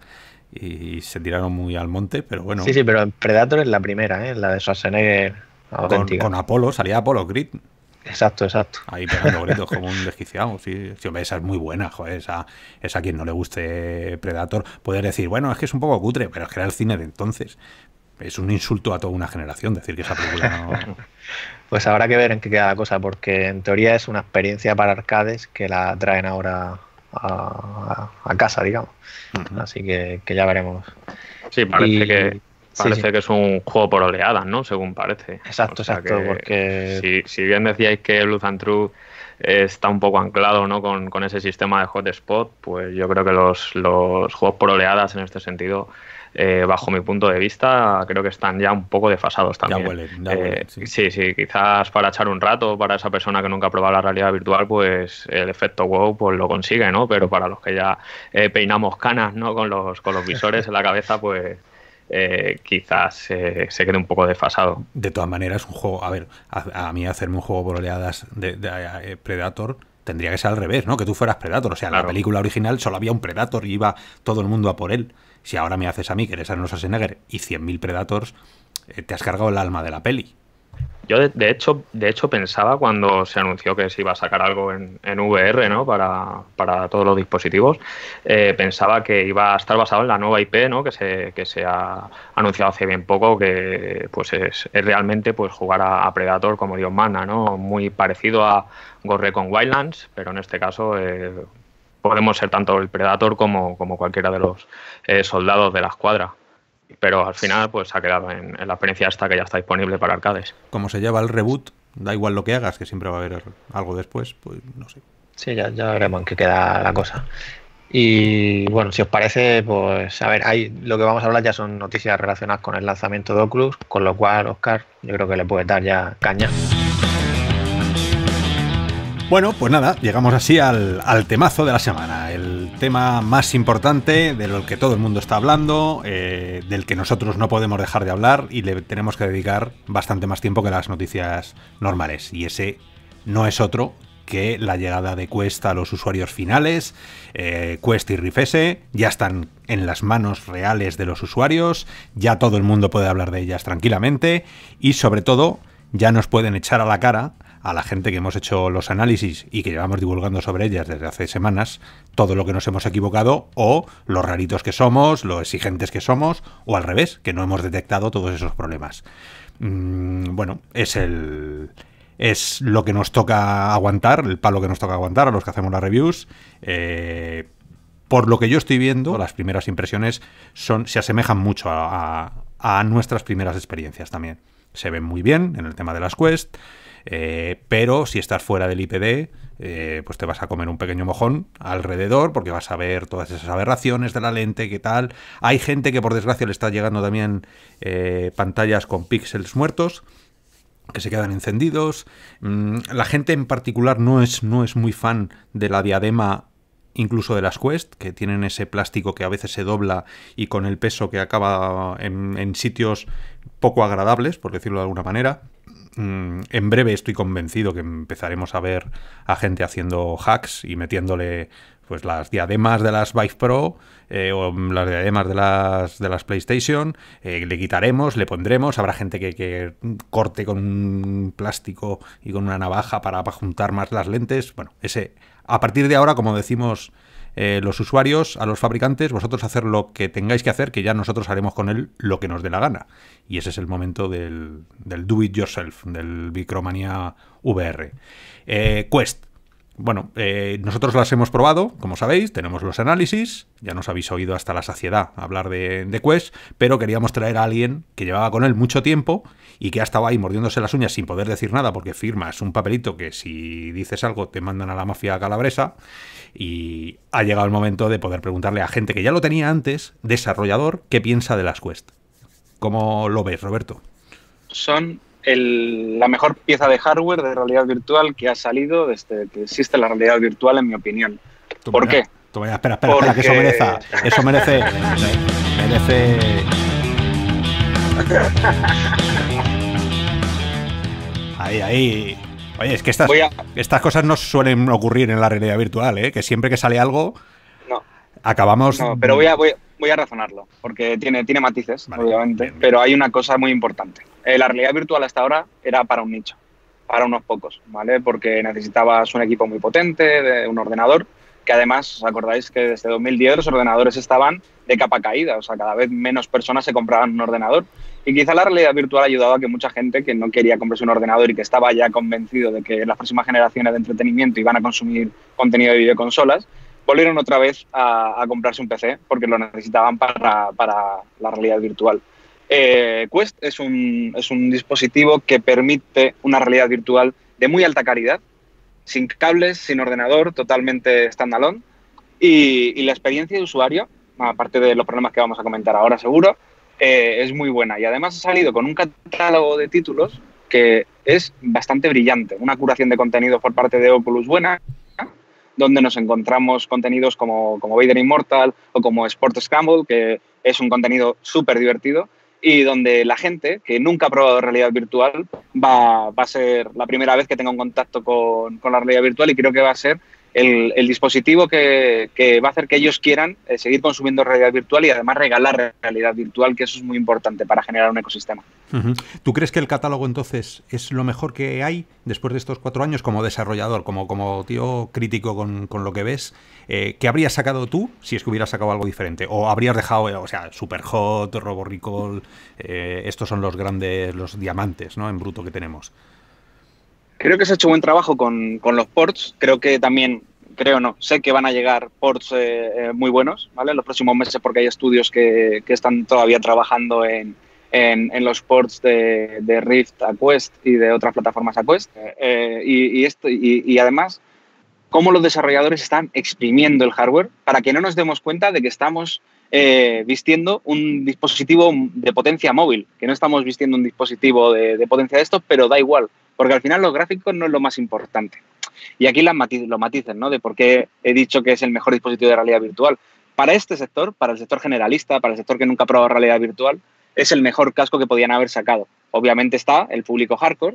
y se tiraron muy al monte, pero bueno. Sí, sí, pero Predator es la primera, ¿eh? La de Schwarzenegger auténtica. Con, con Apolo, salía Apolo Creed. Exacto, exacto. Ahí pegando gritos como un desquiciado. Sí, sí, hombre, esa es muy buena, joder. Esa, esa a quien no le guste Predator. Poder decir, bueno, es que es un poco cutre, pero es que era el cine de entonces. Es un insulto a toda una generación decir que esa película no... Pues habrá que ver en qué queda la cosa, porque en teoría es una experiencia para arcades que la traen ahora a, a, a casa, digamos. Uh-huh. Así que, que ya veremos. Sí, parece y... que... Parece sí, sí. que es un juego por oleadas, ¿no? Según parece. Exacto, o sea exacto, porque... Si, si bien decíais que Blood and Truth está un poco anclado, ¿no? Con, con ese sistema de hotspot, pues yo creo que los, los juegos por oleadas en este sentido, eh, bajo mi punto de vista, creo que están ya un poco desfasados también. Ya huelen, ya eh, huelen, sí. sí, sí, quizás para echar un rato, para esa persona que nunca ha probado la realidad virtual, pues el efecto wow pues lo consigue, ¿no? Pero para los que ya eh, peinamos canas, ¿no? Con los, con los visores en la cabeza, pues... Eh, quizás eh, se quede un poco desfasado. De todas maneras, un juego, a ver, a, a mí hacerme un juego por oleadas de, de, de, de Predator tendría que ser al revés, ¿no? Que tú fueras Predator, o sea, en claro. La película original solo había un Predator y iba todo el mundo a por él. Si ahora me haces a mí que eres Arnold Schwarzenegger y cien mil Predators, eh, te has cargado el alma de la peli. Yo de, de hecho de hecho pensaba cuando se anunció que se iba a sacar algo en, en V R, ¿no? para, para todos los dispositivos, eh, pensaba que iba a estar basado en la nueva I P, ¿no? que se que se ha anunciado hace bien poco, que pues es, es realmente pues jugar a, a Predator como Dios manda, ¿no? Muy parecido a Ghost Recon Wildlands, pero en este caso eh, podemos ser tanto el Predator como, como cualquiera de los eh, soldados de la escuadra. Pero al final pues ha quedado en, en la experiencia esta que ya está disponible para arcades. Como se lleva el reboot, da igual lo que hagas, que siempre va a haber algo después, pues no sé. Sí, ya, ya veremos en qué queda la cosa. Y bueno, si os parece, pues a ver, hay, lo que vamos a hablar ya son noticias relacionadas con el lanzamiento de Oculus, con lo cual, Oscar, yo creo que le puedes dar ya caña. Bueno, pues nada, llegamos así al, al temazo de la semana, el tema más importante, de lo que todo el mundo está hablando, eh, del que nosotros no podemos dejar de hablar y le tenemos que dedicar bastante más tiempo que las noticias normales. Y ese no es otro que la llegada de Quest a los usuarios finales. eh, Quest y Rift S ya están en las manos reales de los usuarios, ya todo el mundo puede hablar de ellas tranquilamente y sobre todo ya nos pueden echar a la cara a la gente que hemos hecho los análisis y que llevamos divulgando sobre ellas desde hace semanas todo lo que nos hemos equivocado, o lo raritos que somos, lo exigentes que somos, o al revés, que no hemos detectado todos esos problemas. Mm, bueno, es el... es lo que nos toca aguantar, el palo que nos toca aguantar a los que hacemos las reviews. Eh, por lo que yo estoy viendo, las primeras impresiones son se asemejan mucho a, a, a nuestras primeras experiencias también. Se ven muy bien en el tema de las Quest, eh, pero si estás fuera del I P D, eh, pues te vas a comer un pequeño mojón alrededor, porque vas a ver todas esas aberraciones de la lente, qué tal. Hay gente que por desgracia le está llegando también eh, pantallas con píxeles muertos, que se quedan encendidos. La gente en particular no es, no es muy fan de la diadema, incluso de las Quest, que tienen ese plástico que a veces se dobla y con el peso que acaba en, en sitios poco agradables, por decirlo de alguna manera. En breve estoy convencido que empezaremos a ver a gente haciendo hacks y metiéndole pues las diademas de las Vive Pro eh, o las diademas de las de las PlayStation, eh, le quitaremos, le pondremos, habrá gente que, que corte con un plástico y con una navaja para, para juntar más las lentes. Bueno, ese a partir de ahora, como decimos eh, los usuarios, a los fabricantes, vosotros hacer lo que tengáis que hacer, que ya nosotros haremos con él lo que nos dé la gana. Y ese es el momento del, del do it yourself, del Micromania V R. Eh, Quest. Bueno, eh, nosotros las hemos probado, como sabéis, tenemos los análisis, ya nos habéis oído hasta la saciedad hablar de, de Quest, pero queríamos traer a alguien que llevaba con él mucho tiempo y que ha estado ahí mordiéndose las uñas sin poder decir nada porque firmas un papelito que si dices algo te mandan a la mafia calabresa, y ha llegado el momento de poder preguntarle a gente que ya lo tenía antes, desarrollador, qué piensa de las Quest. ¿Cómo lo ves, Roberto? Son el, la mejor pieza de hardware de realidad virtual que ha salido desde que existe la realidad virtual, en mi opinión. Toma ¿Por ya, qué? Toma ya, espera, espera, Porque... espera, que eso merece... Eso merece... merece... Ahí, ahí... Oye, es que estas, a... estas cosas no suelen ocurrir en la realidad virtual, ¿eh? Que siempre que sale algo... No. Acabamos... No, pero voy a... Voy... Voy a razonarlo, porque tiene, tiene matices, vale, obviamente, bien, bien. Pero hay una cosa muy importante. Eh, la realidad virtual hasta ahora era para un nicho, para unos pocos, ¿vale? Porque necesitabas un equipo muy potente, de un ordenador, que además, ¿os acordáis que desde dos mil diez los ordenadores estaban de capa caída? O sea, cada vez menos personas se compraban un ordenador. Y quizá la realidad virtual ha ayudado a que mucha gente que no quería comprarse un ordenador y que estaba ya convencido de que las próximas generaciones de entretenimiento iban a consumir contenido de videoconsolas, volvieron otra vez a, a comprarse un P C porque lo necesitaban para, para la realidad virtual. Eh, Quest es un, es un dispositivo que permite una realidad virtual de muy alta calidad, sin cables, sin ordenador, totalmente standalone. Y, y la experiencia de usuario, aparte de los problemas que vamos a comentar ahora seguro, eh, es muy buena. Y además ha salido con un catálogo de títulos que es bastante brillante. Una curación de contenido por parte de Oculus buena, donde nos encontramos contenidos como, como Vader Immortal o como Sport Scramble, que es un contenido súper divertido, y donde la gente que nunca ha probado realidad virtual va, va a ser la primera vez que tenga un contacto con, con la realidad virtual, y creo que va a ser el, el dispositivo que, que va a hacer que ellos quieran eh, seguir consumiendo realidad virtual y además regalar realidad virtual, que eso es muy importante para generar un ecosistema. Uh-huh. ¿Tú crees que el catálogo entonces es lo mejor que hay después de estos cuatro años como desarrollador, como, como tío crítico con, con lo que ves? Eh, ¿Qué habrías sacado tú si es que hubieras sacado algo diferente? ¿O habrías dejado, o sea, Superhot, Robo Recall, eh, estos son los grandes, los diamantes, ¿no?, en bruto que tenemos? Creo que se ha hecho buen trabajo con, con los ports. Creo que también, creo no, sé que van a llegar ports eh, muy buenos, ¿vale?, en los próximos meses, porque hay estudios que, que están todavía trabajando en, en, en los ports de, de Rift a Quest y de otras plataformas a Quest. Eh, y, y, esto, y, y además, cómo los desarrolladores están exprimiendo el hardware para que no nos demos cuenta de que estamos eh, vistiendo un dispositivo de potencia móvil, que no estamos vistiendo un dispositivo de, de potencia de estos, pero da igual, porque al final los gráficos no es lo más importante. Y aquí las matiz, los matices, ¿no?, de por qué he dicho que es el mejor dispositivo de realidad virtual. Para este sector, para el sector generalista, para el sector que nunca ha probado realidad virtual, es el mejor casco que podían haber sacado. Obviamente está el público hardcore,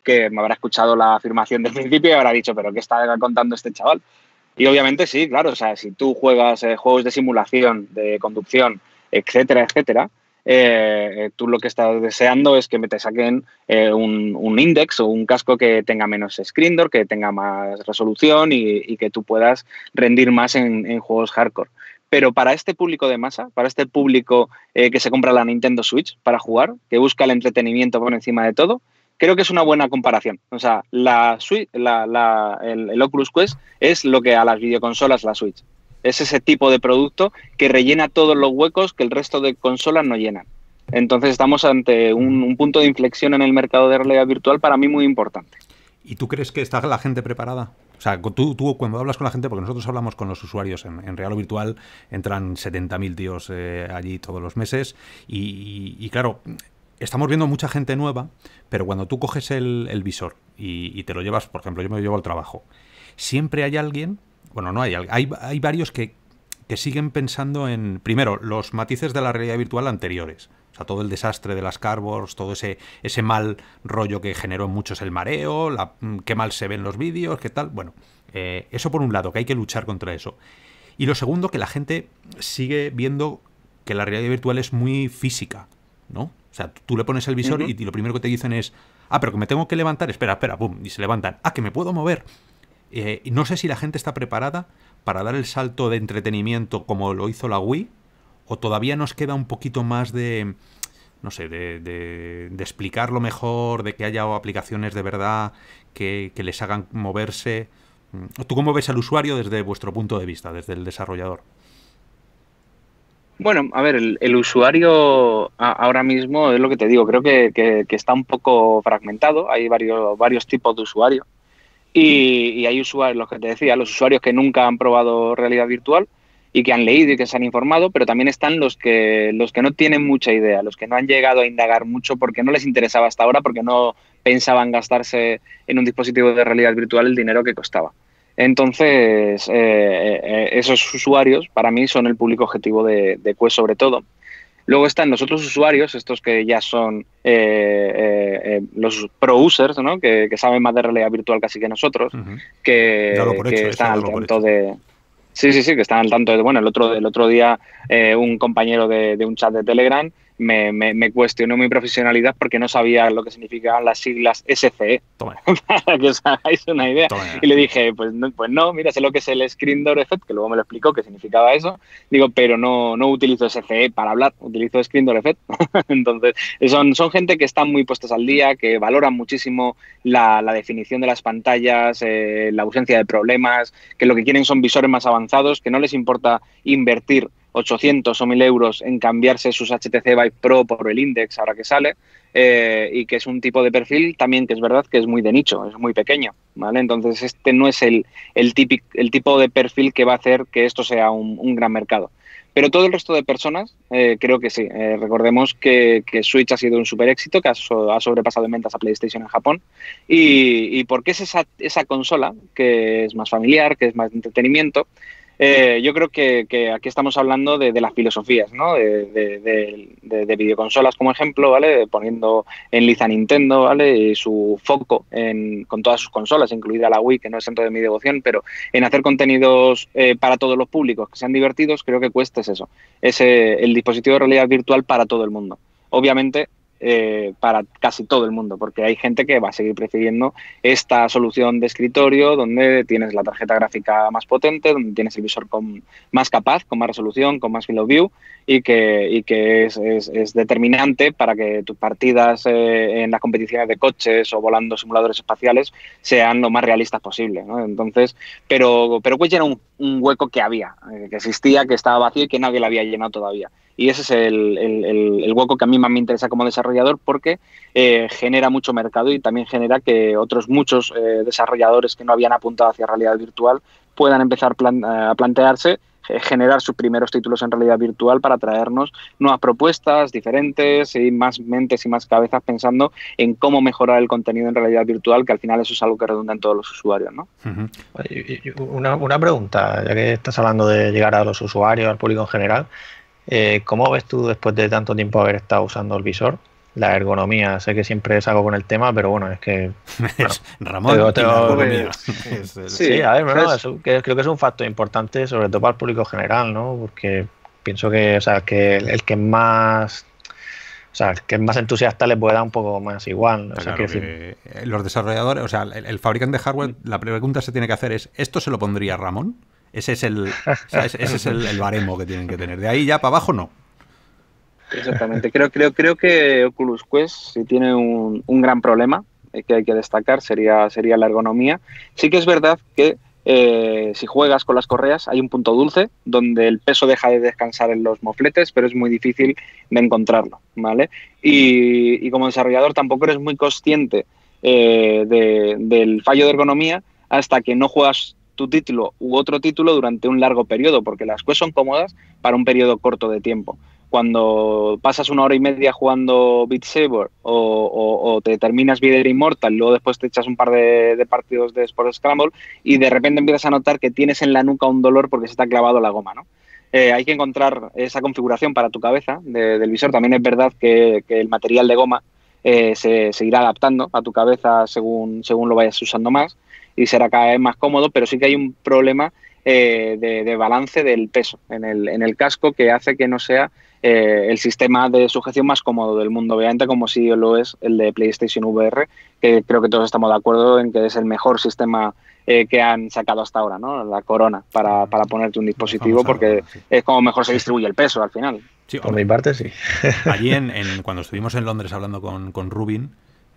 que me habrá escuchado la afirmación del principio y habrá dicho, pero ¿qué está contando este chaval? Y obviamente sí, claro, o sea, si tú juegas eh, juegos de simulación, de conducción, etcétera, etcétera, eh, tú lo que estás deseando es que te saquen eh, un, un index o un casco que tenga menos screen door, que tenga más resolución y, y que tú puedas rendir más en, en juegos hardcore. Pero para este público de masa, para este público eh, que se compra la Nintendo Switch para jugar, que busca el entretenimiento por encima de todo, creo que es una buena comparación. O sea, la Switch, la, la, el, el Oculus Quest es lo que a las videoconsolas la Switch. Es ese tipo de producto que rellena todos los huecos que el resto de consolas no llenan. Entonces estamos ante un, un punto de inflexión en el mercado de realidad virtual para mí muy importante. ¿Y tú crees que está la gente preparada? O sea, tú, tú cuando hablas con la gente, porque nosotros hablamos con los usuarios en, en Real o Virtual, entran setenta mil tíos eh, allí todos los meses y, y, y claro, estamos viendo mucha gente nueva, pero cuando tú coges el, el visor y, y te lo llevas, por ejemplo, yo me lo llevo al trabajo, siempre hay alguien, bueno, no hay, hay, hay varios que, que siguen pensando en, primero, los matices de la realidad virtual anteriores. O sea, todo el desastre de las cardboards, todo ese, ese mal rollo que generó en muchos el mareo, la, qué mal se ven los vídeos, qué tal. Bueno, eh, eso por un lado, que hay que luchar contra eso. Y lo segundo, que la gente sigue viendo que la realidad virtual es muy física, ¿no? O sea, tú le pones el visor uh-huh. y, y lo primero que te dicen es, ah, pero que me tengo que levantar, espera, espera, pum, y se levantan. Ah, que me puedo mover. Eh, no sé si la gente está preparada para dar el salto de entretenimiento como lo hizo la Wii, o todavía nos queda un poquito más de, no sé, de, de, de explicarlo mejor, de que haya aplicaciones de verdad que, que les hagan moverse. ¿Tú cómo ves al usuario desde vuestro punto de vista, desde el desarrollador? Bueno, a ver, el, el usuario a, ahora mismo es lo que te digo, creo que, que, que está un poco fragmentado, hay varios, varios tipos de usuarios y, y hay usuarios, los que te decía, los usuarios que nunca han probado realidad virtual y que han leído y que se han informado, pero también están los que, los que no tienen mucha idea, los que no han llegado a indagar mucho porque no les interesaba hasta ahora, porque no pensaban gastarse en un dispositivo de realidad virtual el dinero que costaba. Entonces, eh, eh, esos usuarios para mí son el público objetivo de, de Quest sobre todo. Luego están los otros usuarios, estos que ya son eh, eh, eh, los pro users, ¿no? que, que saben más de realidad virtual casi que nosotros, uh-huh. que, que hecho, están al tanto de... Sí, sí, sí, que están al tanto de... Bueno, el otro, el otro día un eh, compañero de, de un chat de Telegram me, me, me cuestionó mi profesionalidad porque no sabía lo que significaban las siglas S C E. Toma. Para que os hagáis una idea. Toma. Y le dije, pues no, pues no, mira, sé lo que es el Screen Door Effect, que luego me lo explicó qué significaba eso. Digo, pero no, no utilizo S C E para hablar, utilizo Screen Door Effect. Entonces, son, son gente que están muy puestos al día, que valoran muchísimo la, la definición de las pantallas, eh, la ausencia de problemas, que lo que quieren son visores más avanzados, que no les importa invertir ochocientos o mil euros en cambiarse sus H T C Vive Pro por el Index ahora que sale, eh, y que es un tipo de perfil también que es verdad que es muy de nicho, es muy pequeño, ¿vale? Entonces este no es el, el, típico, el tipo de perfil que va a hacer que esto sea un, un gran mercado. Pero todo el resto de personas, eh, creo que sí. Eh, recordemos que, que Switch ha sido un super éxito, que ha, so, ha sobrepasado en ventas a PlayStation en Japón. Y, y porque es esa, esa consola que es más familiar, que es más de entretenimiento. Eh, yo creo que, que aquí estamos hablando de, de las filosofías, ¿no? De, de, de, de, de videoconsolas como ejemplo, ¿vale? Poniendo en liza Nintendo, ¿vale? Y su foco en, con todas sus consolas, incluida la Wii, que no es centro de mi devoción, pero en hacer contenidos eh, para todos los públicos que sean divertidos, creo que Quest es eso. Es eh, el dispositivo de realidad virtual para todo el mundo. Obviamente, Eh, para casi todo el mundo, porque hay gente que va a seguir prefiriendo esta solución de escritorio donde tienes la tarjeta gráfica más potente, donde tienes el visor con, más capaz, con más resolución, con más field of view y que, y que es, es, es determinante para que tus partidas eh, en las competiciones de coches o volando simuladores espaciales sean lo más realistas posible, ¿no? Entonces, pero, pero pues era un, un hueco que había, eh, que existía, que estaba vacío y que nadie lo había llenado todavía. Y ese es el, el, el, el hueco que a mí más me interesa como desarrollador porque eh, genera mucho mercado y también genera que otros muchos eh, desarrolladores que no habían apuntado hacia realidad virtual puedan empezar plan, a plantearse eh, generar sus primeros títulos en realidad virtual para traernos nuevas propuestas diferentes y más mentes y más cabezas pensando en cómo mejorar el contenido en realidad virtual, que al final eso es algo que redunda en todos los usuarios, ¿no? Uh-huh. Una, una pregunta, ya que estás hablando de llegar a los usuarios, al público en general. Eh, ¿Cómo ves tú, después de tanto tiempo haber estado usando el visor, la ergonomía. Sé que siempre salgo con el tema, pero bueno, es que... Bueno, Ramón, tengo, y tengo, la ergonomía. Es el- sí, a ver, bueno, eso, que, creo que es un factor importante, sobre todo para el público general, ¿no? Porque pienso que, o sea, que el, el que más... O sea, el que es más entusiasta le puede dar un poco más igual. O sea, Claro quiero decir, que los desarrolladores, o sea, el, el fabricante de hardware, la pregunta se tiene que hacer es, ¿esto se lo pondría Ramón? Ese es el, o sea, ese es el, el baremo que tienen que tener. De ahí ya para abajo no. Exactamente. Creo, creo, creo que Oculus Quest sí tiene un, un gran problema eh, que hay que destacar, sería, sería la ergonomía. Sí que es verdad que eh, si juegas con las correas hay un punto dulce donde el peso deja de descansar en los mofletes, pero es muy difícil de encontrarlo, ¿vale? Y, y como desarrollador tampoco eres muy consciente eh, de, del fallo de ergonomía hasta que no juegas tu título u otro título durante un largo periodo, porque las Quest son cómodas para un periodo corto de tiempo. Cuando pasas una hora y media jugando Beat Saber o, o, o te terminas Vader Immortal y luego después te echas un par de, de partidos de Sport Scramble y de repente empiezas a notar que tienes en la nuca un dolor porque se te ha clavado la goma, ¿no? Eh, hay que encontrar esa configuración para tu cabeza de, del visor. También es verdad que, que el material de goma eh, se, se irá adaptando a tu cabeza según, según lo vayas usando más y será cada vez más cómodo, pero sí que hay un problema eh, de, de balance del peso en el, en el casco que hace que no sea eh, el sistema de sujeción más cómodo del mundo, obviamente, como si lo es el de PlayStation V R, que creo que todos estamos de acuerdo en que es el mejor sistema eh, que han sacado hasta ahora, ¿no? La corona para, para ponerte un dispositivo, porque corona, sí. es como mejor se distribuye el peso al final. Sí, por mi parte, sí. Allí, en, en, cuando estuvimos en Londres hablando con, con Rubin,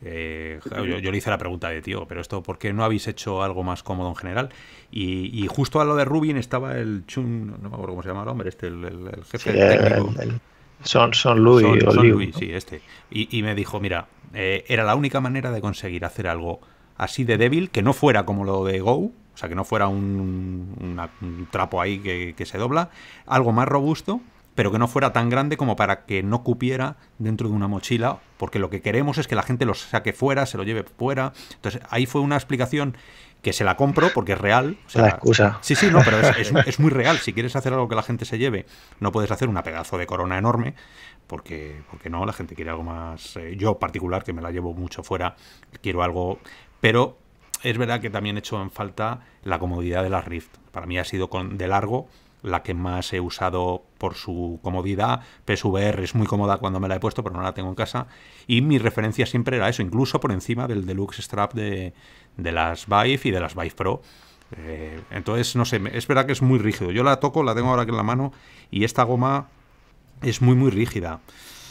eh, yo, yo le hice la pregunta de, tío, pero esto, ¿por qué no habéis hecho algo más cómodo en general? Y, y justo a lo de Rubin estaba el Chun, no me acuerdo cómo se llama el hombre, este, el, el, el jefe sí, técnico. El, el, son, son Louis, son, o son Liu, Louis, ¿no? sí, este. Y, y me dijo, mira, eh, era la única manera de conseguir hacer algo así de débil, que no fuera como lo de Go, o sea, que no fuera un, una, un trapo ahí que, que se dobla, algo más robusto, pero que no fuera tan grande como para que no cupiera dentro de una mochila, porque lo que queremos es que la gente lo saque fuera, se lo lleve fuera. Entonces, ahí fue una explicación que se la compro porque es real. O sea, la excusa. Sí, sí, no, pero es, es, es muy real. Si quieres hacer algo que la gente se lleve, no puedes hacer una pedazo de corona enorme, porque, porque no, la gente quiere algo más... Eh, yo, particular, que me la llevo mucho fuera, quiero algo... Pero es verdad que también he hecho en falta la comodidad de la Rift. Para mí ha sido con, de largo la que más he usado por su comodidad. P S V R es muy cómoda cuando me la he puesto, pero no la tengo en casa. Y mi referencia siempre era eso, incluso por encima del Deluxe Strap de, de las Vive y de las Vive Pro. Eh, entonces, no sé, es verdad que es muy rígido. Yo la toco, la tengo ahora aquí en la mano, y esta goma es muy, muy rígida.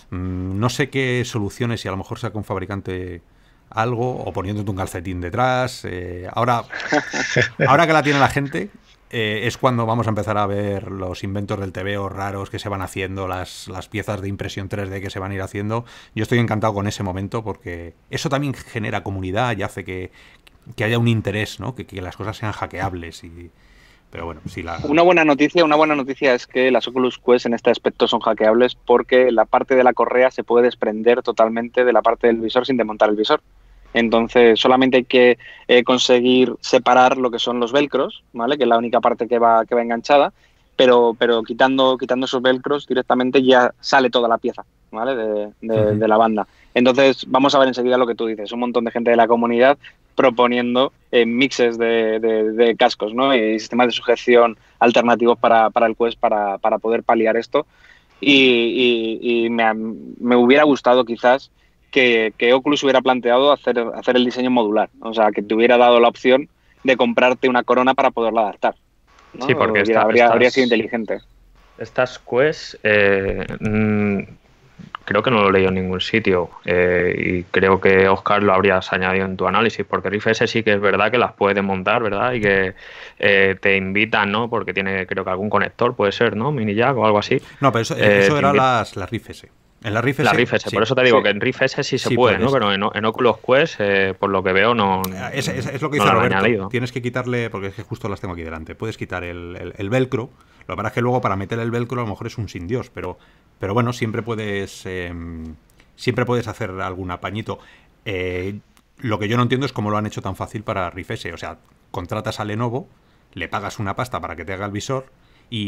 Mm, no sé qué soluciones, si a lo mejor saca un fabricante algo, o poniéndote un calcetín detrás. Eh, ahora, ahora que la tiene la gente... Eh, es cuando vamos a empezar a ver los inventos del T V O raros que se van haciendo, las, las piezas de impresión tres D que se van a ir haciendo. Yo estoy encantado con ese momento porque eso también genera comunidad y hace que, que haya un interés, ¿no? Que, que las cosas sean hackeables. Y, pero bueno, sí la... Una buena noticia, una buena noticia es que las Oculus Quest en este aspecto son hackeables porque la parte de la correa se puede desprender totalmente de la parte del visor sin desmontar el visor. Entonces solamente hay que eh, conseguir separar lo que son los velcros, ¿vale? Que es la única parte que va, que va enganchada, pero, pero quitando, quitando esos velcros directamente ya sale toda la pieza, ¿vale? De, de, uh-huh. de la banda. Entonces vamos a ver enseguida lo que tú dices, un montón de gente de la comunidad proponiendo eh, mixes de, de, de cascos, ¿no? Y sistemas de sujeción alternativos para, para el Quest para, para poder paliar esto. Y, y, y me, me hubiera gustado quizás Que, que Oculus hubiera planteado hacer, hacer el diseño modular, o sea, que te hubiera dado la opción de comprarte una corona para poderla adaptar, ¿no? Sí, porque esta, habría, estas, habría sido inteligente. Estas Quest, eh, mmm, creo que no lo he leído en ningún sitio eh, y creo que, Óscar, lo habrías añadido en tu análisis, porque Rift S sí que es verdad que las puedes montar, ¿verdad? Y que eh, te invitan, ¿no? Porque tiene, creo que algún conector, puede ser, ¿no? Mini jack o algo así. No, pero eso, eh, eso era las, las Rift S. En la Rift S, la Rift S, sí. Por eso te digo sí. que en Rift S sí se sí, puede, ¿no? Pero en, en Oculus Quest, eh, por lo que veo, no. Es, es, es lo que dice no Roberto. Tienes que quitarle, porque es que justo las tengo aquí delante. Puedes quitar el, el, el velcro. Lo que pasa es que luego para meter el velcro a lo mejor es un sin Dios, pero, pero bueno, siempre puedes, eh, siempre puedes hacer algún apañito. Eh, lo que yo no entiendo es cómo lo han hecho tan fácil para Rift S. O sea, contratas a Lenovo, le pagas una pasta para que te haga el visor y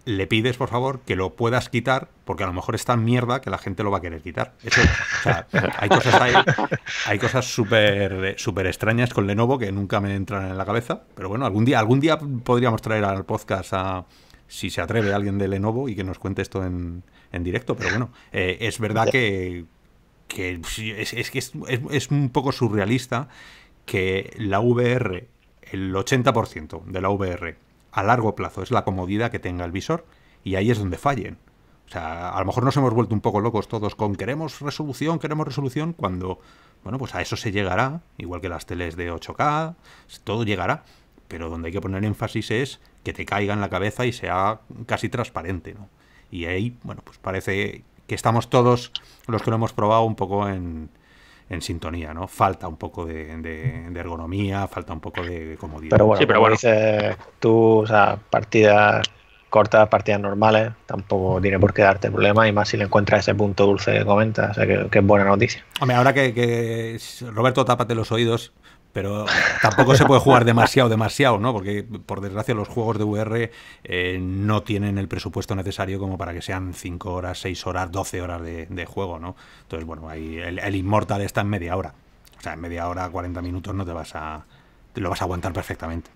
le pides, por favor, que lo puedas quitar, porque a lo mejor es tan mierda que la gente lo va a querer quitar. Eso, o sea, hay cosas hay, hay cosas súper súper extrañas con Lenovo que nunca me entran en la cabeza, pero bueno, algún día algún día podríamos traer al podcast a, si se atreve alguien de Lenovo y que nos cuente esto en, en directo, pero bueno, eh, es verdad que, que es, es, es, es un poco surrealista que la V R, el ochenta por ciento de la V R a largo plazo es la comodidad que tenga el visor, y ahí es donde fallen. O sea, a lo mejor nos hemos vuelto un poco locos todos con queremos resolución, queremos resolución, cuando, bueno, pues a eso se llegará, igual que las teles de ocho K, todo llegará, pero donde hay que poner énfasis es que te caiga en la cabeza y sea casi transparente, ¿no? Y ahí, bueno, pues parece que estamos todos, los que lo hemos probado, un poco en... en sintonía, ¿no? Falta un poco de, de, de ergonomía, falta un poco de comodidad. Pero bueno, sí, pero como bueno. dices tú, o sea, partidas cortas, partidas normales, tampoco tiene por qué darte problemas, y más si le encuentras ese punto dulce que comentas, o sea, que, que es buena noticia. Hombre, ahora que, que... Roberto, tápate los oídos, pero tampoco se puede jugar demasiado, demasiado, ¿no? Porque, por desgracia, los juegos de V R eh, no tienen el presupuesto necesario como para que sean cinco horas, seis horas, doce horas de, de juego, ¿no? Entonces, bueno, ahí el, el Immortal está en media hora. O sea, en media hora, cuarenta minutos no te vas a... te lo vas a aguantar perfectamente.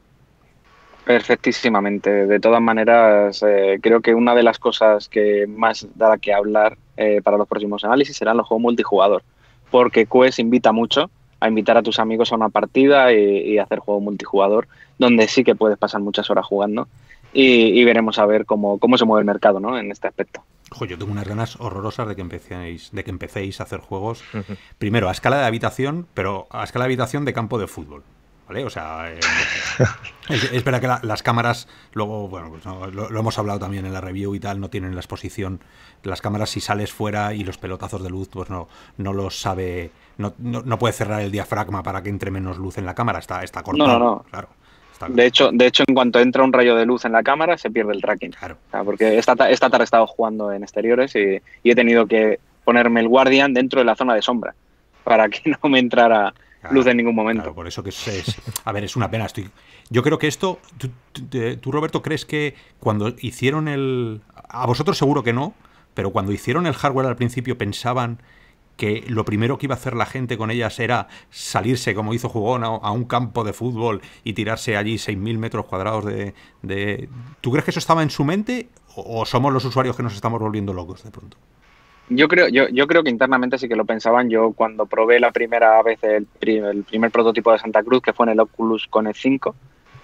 Perfectísimamente. De todas maneras, eh, creo que una de las cosas que más dará que hablar eh, para los próximos análisis serán los juegos multijugador, porque Quest invita mucho a invitar a tus amigos a una partida y, y hacer juego multijugador, donde sí que puedes pasar muchas horas jugando, y, y veremos a ver cómo, cómo se mueve el mercado, ¿no?, en este aspecto. Jo, yo tengo unas ganas horrorosas de que empecéis, de que empecéis a hacer juegos, uh-huh. primero a escala de habitación, pero a escala de habitación de campo de fútbol. ¿Vale? O sea, eh, es, es verdad que la, las cámaras, luego, bueno, pues no, lo, lo hemos hablado también en la review y tal, no tienen la exposición. Las cámaras, si sales fuera y los pelotazos de luz, pues no, no los sabe, no, no, no puede cerrar el diafragma para que entre menos luz en la cámara, está, está cortado. No, no, no. Claro. Está de hecho, de hecho, en cuanto entra un rayo de luz en la cámara, se pierde el tracking. Claro. O sea, porque esta, esta tarde he estado jugando en exteriores y, y he tenido que ponerme el Guardian dentro de la zona de sombra para que no me entrara Claro, luz en ningún momento. Claro, por eso que es, es... A ver, es una pena. Estoy... Yo creo que esto... Tú, tú, tú, Roberto, ¿crees que cuando hicieron el... A vosotros seguro que no, pero cuando hicieron el hardware al principio pensaban que lo primero que iba a hacer la gente con ellas era salirse, como hizo Jugón, a, a un campo de fútbol y tirarse allí seis mil metros cuadrados de, de... ¿Tú crees que eso estaba en su mente o, o somos los usuarios que nos estamos volviendo locos de pronto? Yo creo, yo, yo creo que internamente sí que lo pensaban. Yo cuando probé la primera vez el, el primer prototipo de Santa Cruz, que fue en el Oculus Connect cinco,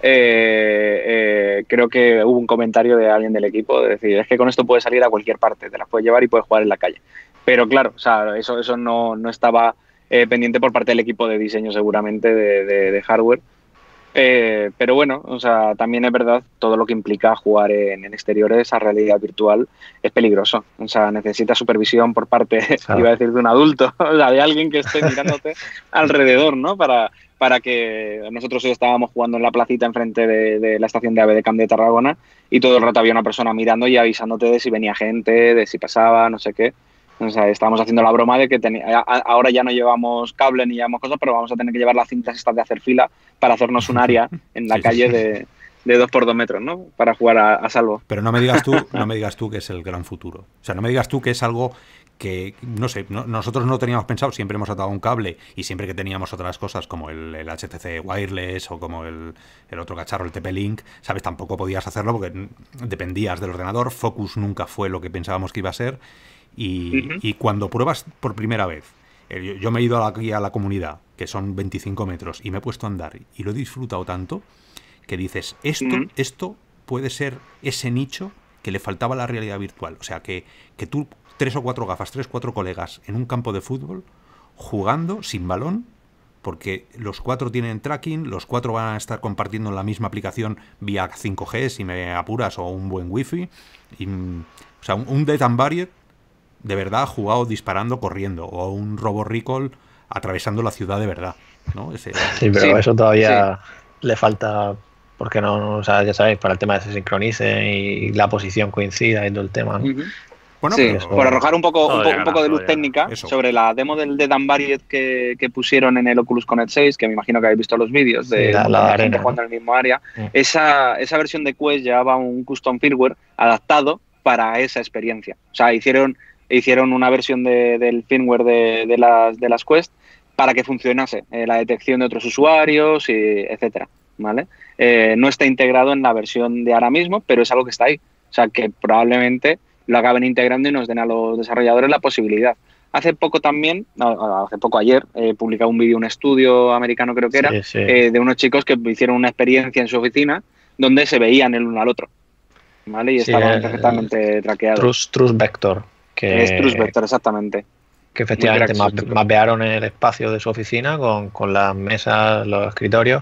eh, eh, creo que hubo un comentario de alguien del equipo de decir, es que con esto puedes salir a cualquier parte, te las puedes llevar y puedes jugar en la calle. Pero claro, o sea, eso, eso no, no estaba eh, pendiente por parte del equipo de diseño seguramente de, de, de hardware. Eh, pero bueno, o sea, también es verdad, todo lo que implica jugar en, en exteriores a realidad virtual es peligroso. O sea, necesita supervisión por parte, claro. iba a decir, de un adulto, o sea, de alguien que esté mirándote alrededor, ¿no? Para, para que nosotros hoy estábamos jugando en la placita enfrente de, de la estación de AVE de Camp de Tarragona y todo el rato había una persona mirando y avisándote de si venía gente, de si pasaba, no sé qué. O sea, estábamos haciendo la broma de que tenía, ahora ya no llevamos cable ni llevamos cosas, pero vamos a tener que llevar las cintas estas de hacer fila para hacernos un área en la sí, calle sí. de, de dos por dos metros, ¿no? Para jugar a, a salvo. Pero no me digas tú, no me digas tú que es el gran futuro. O sea, no me digas tú que es algo que, no sé, no, nosotros no teníamos pensado, siempre hemos atado un cable y siempre que teníamos otras cosas como el, el H T C Wireless o como el, el otro cacharro, el T P-Link, ¿sabes? Tampoco podías hacerlo porque dependías del ordenador. Focus nunca fue lo que pensábamos que iba a ser. Y, uh-huh. y cuando pruebas por primera vez, eh, yo, yo me he ido aquí a la comunidad, que son veinticinco metros, y me he puesto a andar y lo he disfrutado tanto que dices, esto, uh-huh. esto puede ser ese nicho que le faltaba a la realidad virtual. O sea, que, que tú, tres o cuatro gafas, tres, cuatro colegas en un campo de fútbol, jugando sin balón, porque los cuatro tienen tracking, los cuatro van a estar compartiendo la misma aplicación vía cinco G, si me apuras, o un buen wifi. Y, o sea, un, un Dead and Buried de verdad jugado disparando, corriendo, o un Robo Recall atravesando la ciudad de verdad, ¿no? Ese... Sí, pero sí, eso todavía sí. le falta, porque no, o sea, ya sabéis, para el tema de que se sincronice y la posición coincida y todo el tema, ¿no? Uh-huh. Bueno, sí, pero... por arrojar un poco, un, po, un poco de luz técnica Eso. sobre la demo del Dead and Buried que, que pusieron en el Oculus Connect seis, que me imagino que habéis visto los vídeos de sí, la, la gente arena, jugando ¿no? en el mismo área. Mm. Esa, esa versión de Quest llevaba un custom firmware adaptado para esa experiencia. O sea, hicieron, hicieron una versión de, del firmware de, de, las, de las Quest para que funcionase eh, la detección de otros usuarios, y etcétera, ¿vale? Eh, no está integrado en la versión de ahora mismo, pero es algo que está ahí. O sea, que probablemente lo acaben integrando y nos den a los desarrolladores la posibilidad. Hace poco también, no, hace poco ayer, he eh, publicado un vídeo, un estudio americano creo que era, sí, sí. Eh, de unos chicos que hicieron una experiencia en su oficina donde se veían el uno al otro, ¿vale? Y Sí, estaban perfectamente traqueados. Trust, Trust Vector. Que, es Trust Vector, exactamente. Que efectivamente map, mapearon el espacio de su oficina con, con las mesas, los escritorios.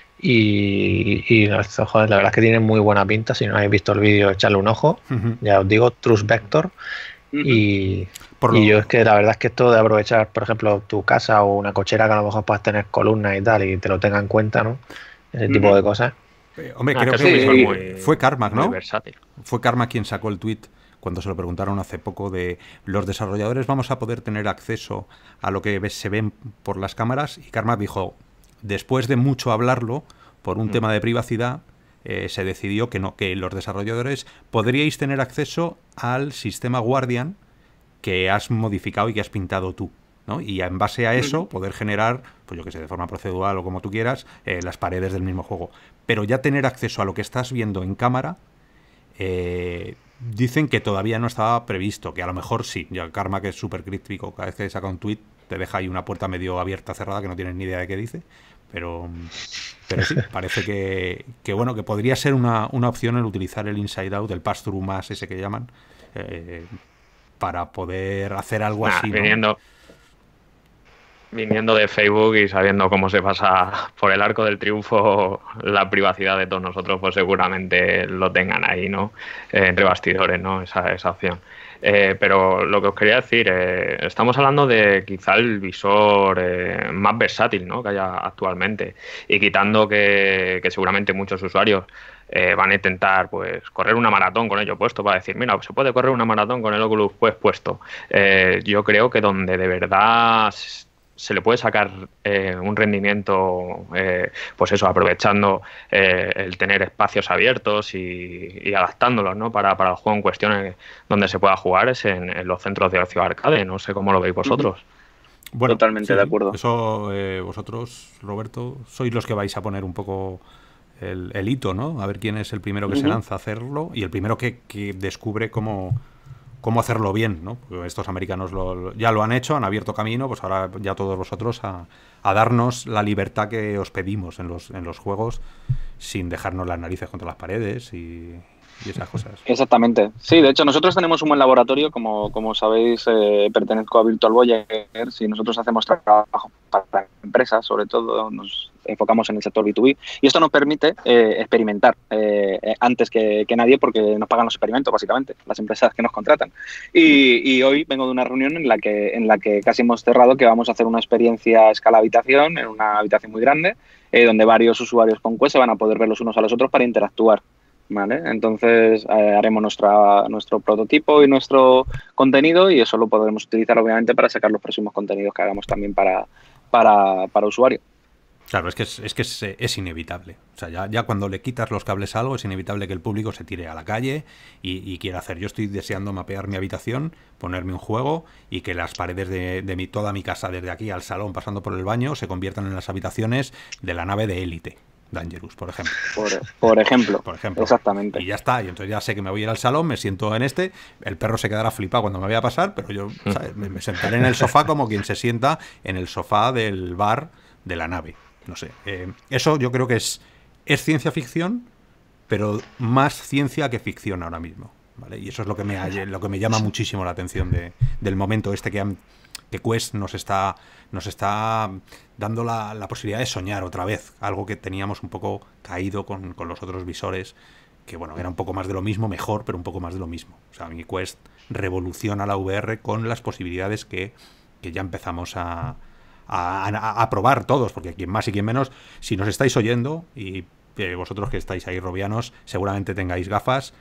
Y, y joder, la verdad es que tiene muy buena pinta. Si no habéis visto el vídeo, echarle un ojo. Uh-huh. Ya os digo, Trust Vector. Uh-huh. Y, por lo... y yo es que la verdad es que esto de aprovechar, por ejemplo, tu casa o una cochera que a lo mejor puedas tener columnas y tal, y te lo tenga en cuenta, ¿no? Ese uh-huh. tipo de cosas. Eh, hombre, ah, creo que, que sí, muy, fue Carmack, ¿no? Fue Carmack quien sacó el tweet cuando se lo preguntaron hace poco de los desarrolladores vamos a poder tener acceso a lo que se ven por las cámaras, y Carmack dijo, después de mucho hablarlo, por un mm. tema de privacidad, eh, se decidió que no, que los desarrolladores podríais tener acceso al sistema Guardian que has modificado y que has pintado tú, ¿no? Y en base a eso mm. poder generar, pues yo que sé, de forma procedural o como tú quieras, eh, las paredes del mismo juego. Pero ya tener acceso a lo que estás viendo en cámara, eh, dicen que todavía no estaba previsto, que a lo mejor sí. Ya Karma, que es súper crítico, cada vez que saca un tweet te deja ahí una puerta medio abierta, cerrada, que no tienes ni idea de qué dice, pero, pero sí, parece que, que bueno, que podría ser una, una opción el utilizar el inside out, el pass-through más ese que llaman, eh, para poder hacer algo nah, así, ¿no? Viniendo, viniendo de Facebook y sabiendo cómo se pasa por el arco del triunfo la privacidad de todos nosotros, pues seguramente lo tengan ahí, ¿no? Eh, entre bastidores, ¿no? Esa, esa opción. Eh, pero lo que os quería decir, eh, estamos hablando de quizá el visor eh, más versátil, ¿no? que haya actualmente, y quitando que, que seguramente muchos usuarios eh, van a intentar pues correr una maratón con ello puesto, para decir, mira, se puede correr una maratón con el Oculus pues puesto. Eh, yo creo que donde de verdad se le puede sacar eh, un rendimiento, eh, pues eso, aprovechando eh, el tener espacios abiertos y, y adaptándolos, ¿no? para, para el juego en cuestión, eh, donde se pueda jugar, es en, en los centros de ocio arcade. No sé cómo lo veis vosotros. Bueno, totalmente sí, de acuerdo. Eso, eh, vosotros, Roberto, sois los que vais a poner un poco el, el hito, ¿no? A ver quién es el primero que uh-huh. se lanza a hacerlo y el primero que, que descubre cómo... cómo hacerlo bien, ¿no? Porque estos americanos lo, ya lo han hecho, han abierto camino, pues ahora ya todos vosotros a, a darnos la libertad que os pedimos en los, en los juegos, sin dejarnos las narices contra las paredes y, y esas cosas. Exactamente. Sí, de hecho nosotros tenemos un buen laboratorio, como, como sabéis, eh, pertenezco a Virtual Voyager, y nosotros hacemos trabajo para empresas, sobre todo nos enfocamos en el sector B dos B, y esto nos permite eh, experimentar eh, antes que, que nadie, porque nos pagan los experimentos, básicamente, las empresas que nos contratan. Y, y hoy vengo de una reunión en la que en la que casi hemos cerrado que vamos a hacer una experiencia a escala habitación, en una habitación muy grande, eh, donde varios usuarios con Quest se van a poder ver los unos a los otros para interactuar. ¿Vale? Entonces eh, haremos nuestra, nuestro prototipo y nuestro contenido, y eso lo podremos utilizar obviamente para sacar los próximos contenidos que hagamos también para, para, para usuario. Claro, es que es, es, que es, es inevitable. O sea, ya, ya cuando le quitas los cables a algo, es inevitable que el público se tire a la calle y, y quiera hacer. Yo estoy deseando mapear mi habitación, ponerme un juego y que las paredes de, de mi, toda mi casa, desde aquí al salón, pasando por el baño, se conviertan en las habitaciones de la nave de élite. Dangerous, por ejemplo. Por, por ejemplo. Por ejemplo. Exactamente. Y ya está. Y entonces ya sé que me voy a ir al salón, me siento en este, el perro se quedará flipado cuando me vaya a pasar, pero yo, ¿sabes? Me, me sentaré en el sofá como quien se sienta en el sofá del bar de la nave. No sé. Eh, eso yo creo que es, es ciencia ficción, pero más ciencia que ficción ahora mismo, ¿vale? Y eso es lo que me, lo que me llama muchísimo la atención de, del momento este que han... que Quest nos está nos está dando la, la posibilidad de soñar otra vez, algo que teníamos un poco caído con, con los otros visores, que bueno, era un poco más de lo mismo, mejor, pero un poco más de lo mismo. O sea, mi Quest revoluciona la V R con las posibilidades que, que ya empezamos a, a, a, a probar todos, porque quien más y quien menos, si nos estáis oyendo, y eh, vosotros que estáis ahí robianos, seguramente tengáis gafas,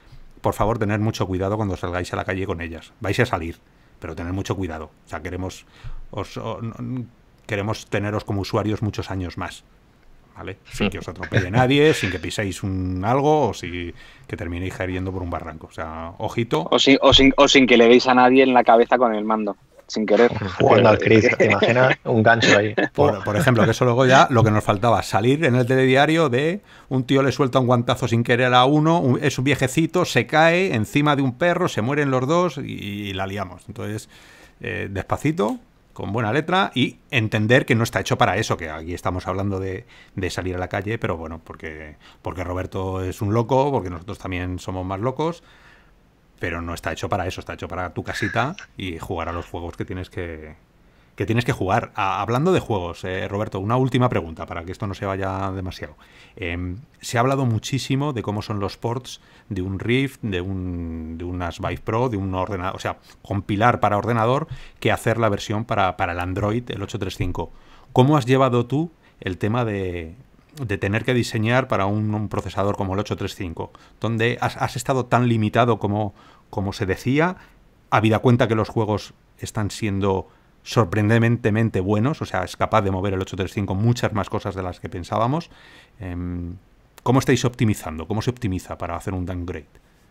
por favor, tener mucho cuidado cuando salgáis a la calle con ellas. Vais a salir, pero tener mucho cuidado. O sea, queremos, os, o, queremos teneros como usuarios muchos años más, ¿vale? Sin que os atropelle nadie, sin que piséis un algo o si que terminéis cayendo por un barranco. O sea, ojito. O sin, o sin, o sin que le deis a nadie en la cabeza con el mando. Sin querer. Jugando al Chris, ¿te imaginas? Un gancho ahí. Por, por ejemplo, que eso luego ya lo que nos faltaba, salir en el telediario de un tío le suelta un guantazo sin querer a uno, un, es un viejecito, se cae encima de un perro, se mueren los dos y, y la liamos. Entonces, eh, despacito, con buena letra y entender que no está hecho para eso, que aquí estamos hablando de, de salir a la calle, pero bueno, porque, porque Roberto es un loco, porque nosotros también somos más locos. Pero no está hecho para eso, está hecho para tu casita y jugar a los juegos que tienes que, que, tienes que jugar. A, hablando de juegos, eh, Roberto, una última pregunta para que esto no se vaya demasiado. Eh, se ha hablado muchísimo de cómo son los ports de un Rift, de, un, de unas Vive Pro, de un ordenador, o sea, compilar para ordenador que hacer la versión para, para el Android, el ochocientos treinta y cinco. ¿Cómo has llevado tú el tema de... de tener que diseñar para un, un procesador como el ochocientos treinta y cinco, donde has, has estado tan limitado como, como se decía, habida cuenta que los juegos están siendo sorprendentemente buenos, o sea, es capaz de mover el ochocientos treinta y cinco muchas más cosas de las que pensábamos. Eh, ¿Cómo estáis optimizando? ¿Cómo se optimiza para hacer un downgrade?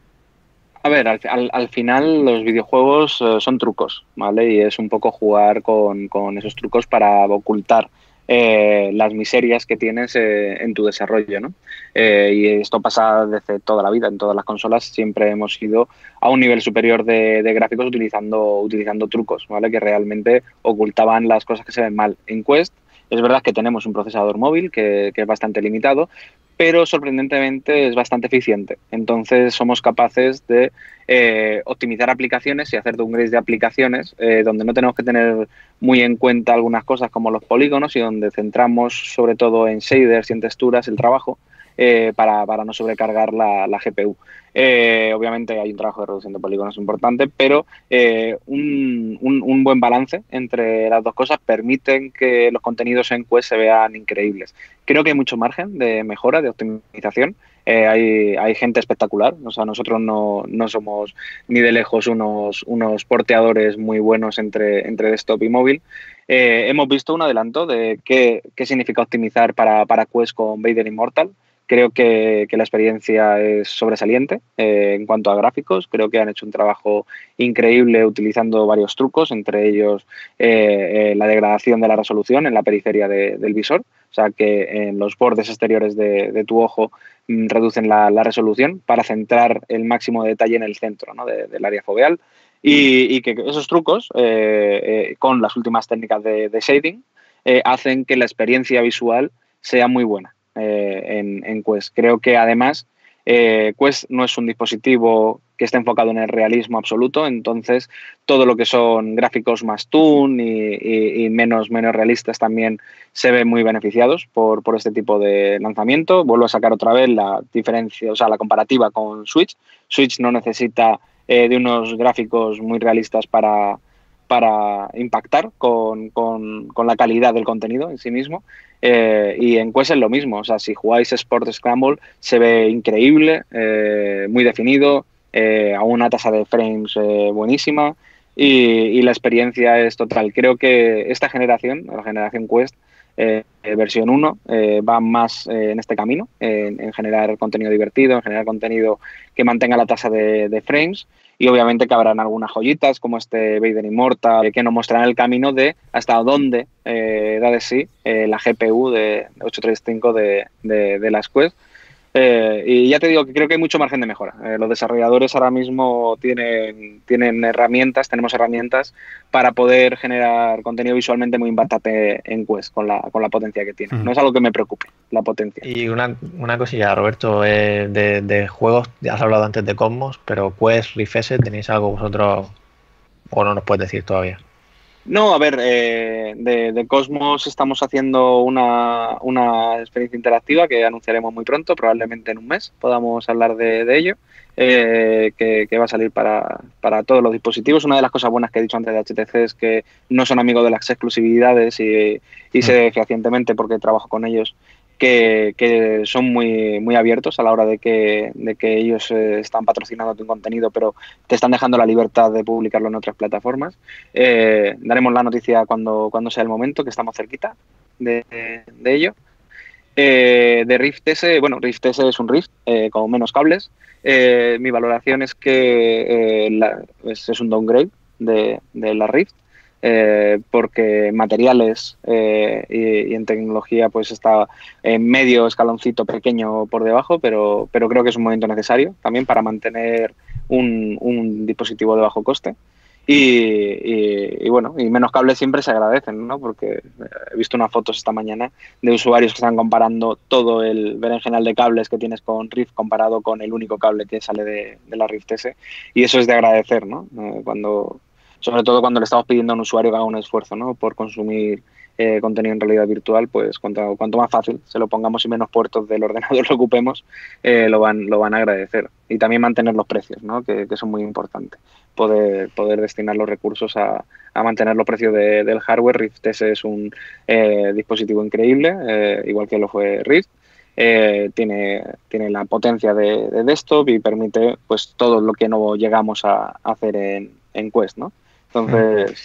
A ver, al, al, al final los videojuegos uh, son trucos, ¿vale? Y es un poco jugar con, con esos trucos para ocultar Eh, las miserias que tienes eh, en tu desarrollo, ¿no? Eh, y esto pasa desde toda la vida, en todas las consolas siempre hemos ido a un nivel superior de, de gráficos utilizando, utilizando trucos, ¿vale? Que realmente ocultaban las cosas que se ven mal. En Quest es verdad que tenemos un procesador móvil que, que es bastante limitado, pero sorprendentemente es bastante eficiente. Entonces somos capaces de eh, optimizar aplicaciones y hacer downgrades de aplicaciones eh, donde no tenemos que tener muy en cuenta algunas cosas como los polígonos y donde centramos sobre todo en shaders y en texturas el trabajo eh, para, para no sobrecargar la, la G P U. Eh, obviamente hay un trabajo de reducción de polígonos importante, pero eh, un, un, un buen balance entre las dos cosas permiten que los contenidos en Quest se vean increíbles. Creo que hay mucho margen de mejora, de optimización. Eh, hay, hay gente espectacular. O sea, nosotros no, no somos ni de lejos unos, unos porteadores muy buenos entre, entre desktop y móvil. Eh, hemos visto un adelanto de qué, qué significa optimizar para, para Quest con Vader Immortal. Creo que, que la experiencia es sobresaliente eh, en cuanto a gráficos. Creo que han hecho un trabajo increíble utilizando varios trucos, entre ellos eh, eh, la degradación de la resolución en la periferia de, del visor. O sea, que en los bordes exteriores de, de tu ojo mm, reducen la, la resolución para centrar el máximo de detalle en el centro, ¿no? de, del área foveal. Y, y que esos trucos, eh, eh, con las últimas técnicas de, de shading, eh, hacen que la experiencia visual sea muy buena. Eh, en, en Quest. Creo que además eh, Quest no es un dispositivo que esté enfocado en el realismo absoluto, entonces todo lo que son gráficos más toon y, y, y menos, menos realistas también se ven muy beneficiados por, por este tipo de lanzamiento. Vuelvo a sacar otra vez la diferencia, o sea, la comparativa con Switch. Switch no necesita eh, de unos gráficos muy realistas para, para impactar con, con, con la calidad del contenido en sí mismo. Eh, y en Quest es lo mismo, o sea, si jugáis Sport Scramble se ve increíble, eh, muy definido, eh, a una tasa de frames eh, buenísima y, y la experiencia es total. Creo que esta generación, la generación Quest, eh, versión uno, eh, va más eh, en este camino, eh, en, en generar contenido divertido, en generar contenido que mantenga la tasa de, de frames. Y obviamente que habrán algunas joyitas como este Vader Immortal que nos mostrarán el camino de hasta dónde eh, da de sí eh, la G P U de ochocientos treinta y cinco de, de, de las Quest. Eh, y ya te digo que creo que hay mucho margen de mejora. Eh, los desarrolladores ahora mismo tienen, tienen herramientas, tenemos herramientas para poder generar contenido visualmente muy impactante en Quest con la, con la potencia que tiene. No es algo que me preocupe, la potencia. Y una, una cosilla, Roberto, eh, de, de juegos, ya has hablado antes de Cosmos, pero Quest, Rift S, ¿tenéis algo vosotros o no nos puedes decir todavía? No, a ver, eh, de, de Cosmos estamos haciendo una, una experiencia interactiva que anunciaremos muy pronto, probablemente en un mes podamos hablar de, de ello, eh, que, que va a salir para, para todos los dispositivos. Una de las cosas buenas que he dicho antes de H T C es que no son amigos de las exclusividades y, y sé fehacientemente, porque trabajo con ellos, que, que son muy, muy abiertos a la hora de que, de que ellos eh, están patrocinando tu contenido, pero te están dejando la libertad de publicarlo en otras plataformas. Eh, daremos la noticia cuando, cuando sea el momento, que estamos cerquita de, de ello. Eh, de Rift S, bueno, Rift S es un Rift eh, con menos cables. Eh, mi valoración es que eh, la, es, es un downgrade de, de la Rift. Eh, porque en materiales eh, y, y en tecnología pues está en medio escaloncito pequeño por debajo, pero, pero creo que es un momento necesario también para mantener un, un dispositivo de bajo coste. Y, y, y bueno, y menos cables siempre se agradecen, ¿no? Porque he visto unas fotos esta mañana de usuarios que están comparando todo el berenjenal de cables que tienes con Rift comparado con el único cable que sale de, de la Rift S, y eso es de agradecer, ¿no? Eh, cuando... Sobre todo cuando le estamos pidiendo a un usuario que haga un esfuerzo, ¿no? Por consumir eh, contenido en realidad virtual, pues cuanto, cuanto más fácil se lo pongamos y menos puertos del ordenador lo ocupemos, eh, lo, van, lo van a agradecer. Y también mantener los precios, ¿no? Que, que son muy importantes. Poder, poder destinar los recursos a, a mantener los precios de, del hardware. Rift S es un eh, dispositivo increíble, eh, igual que lo fue Rift. Eh, tiene, tiene la potencia de, de desktop y permite pues todo lo que no llegamos a, a hacer en, en Quest, ¿no? Entonces,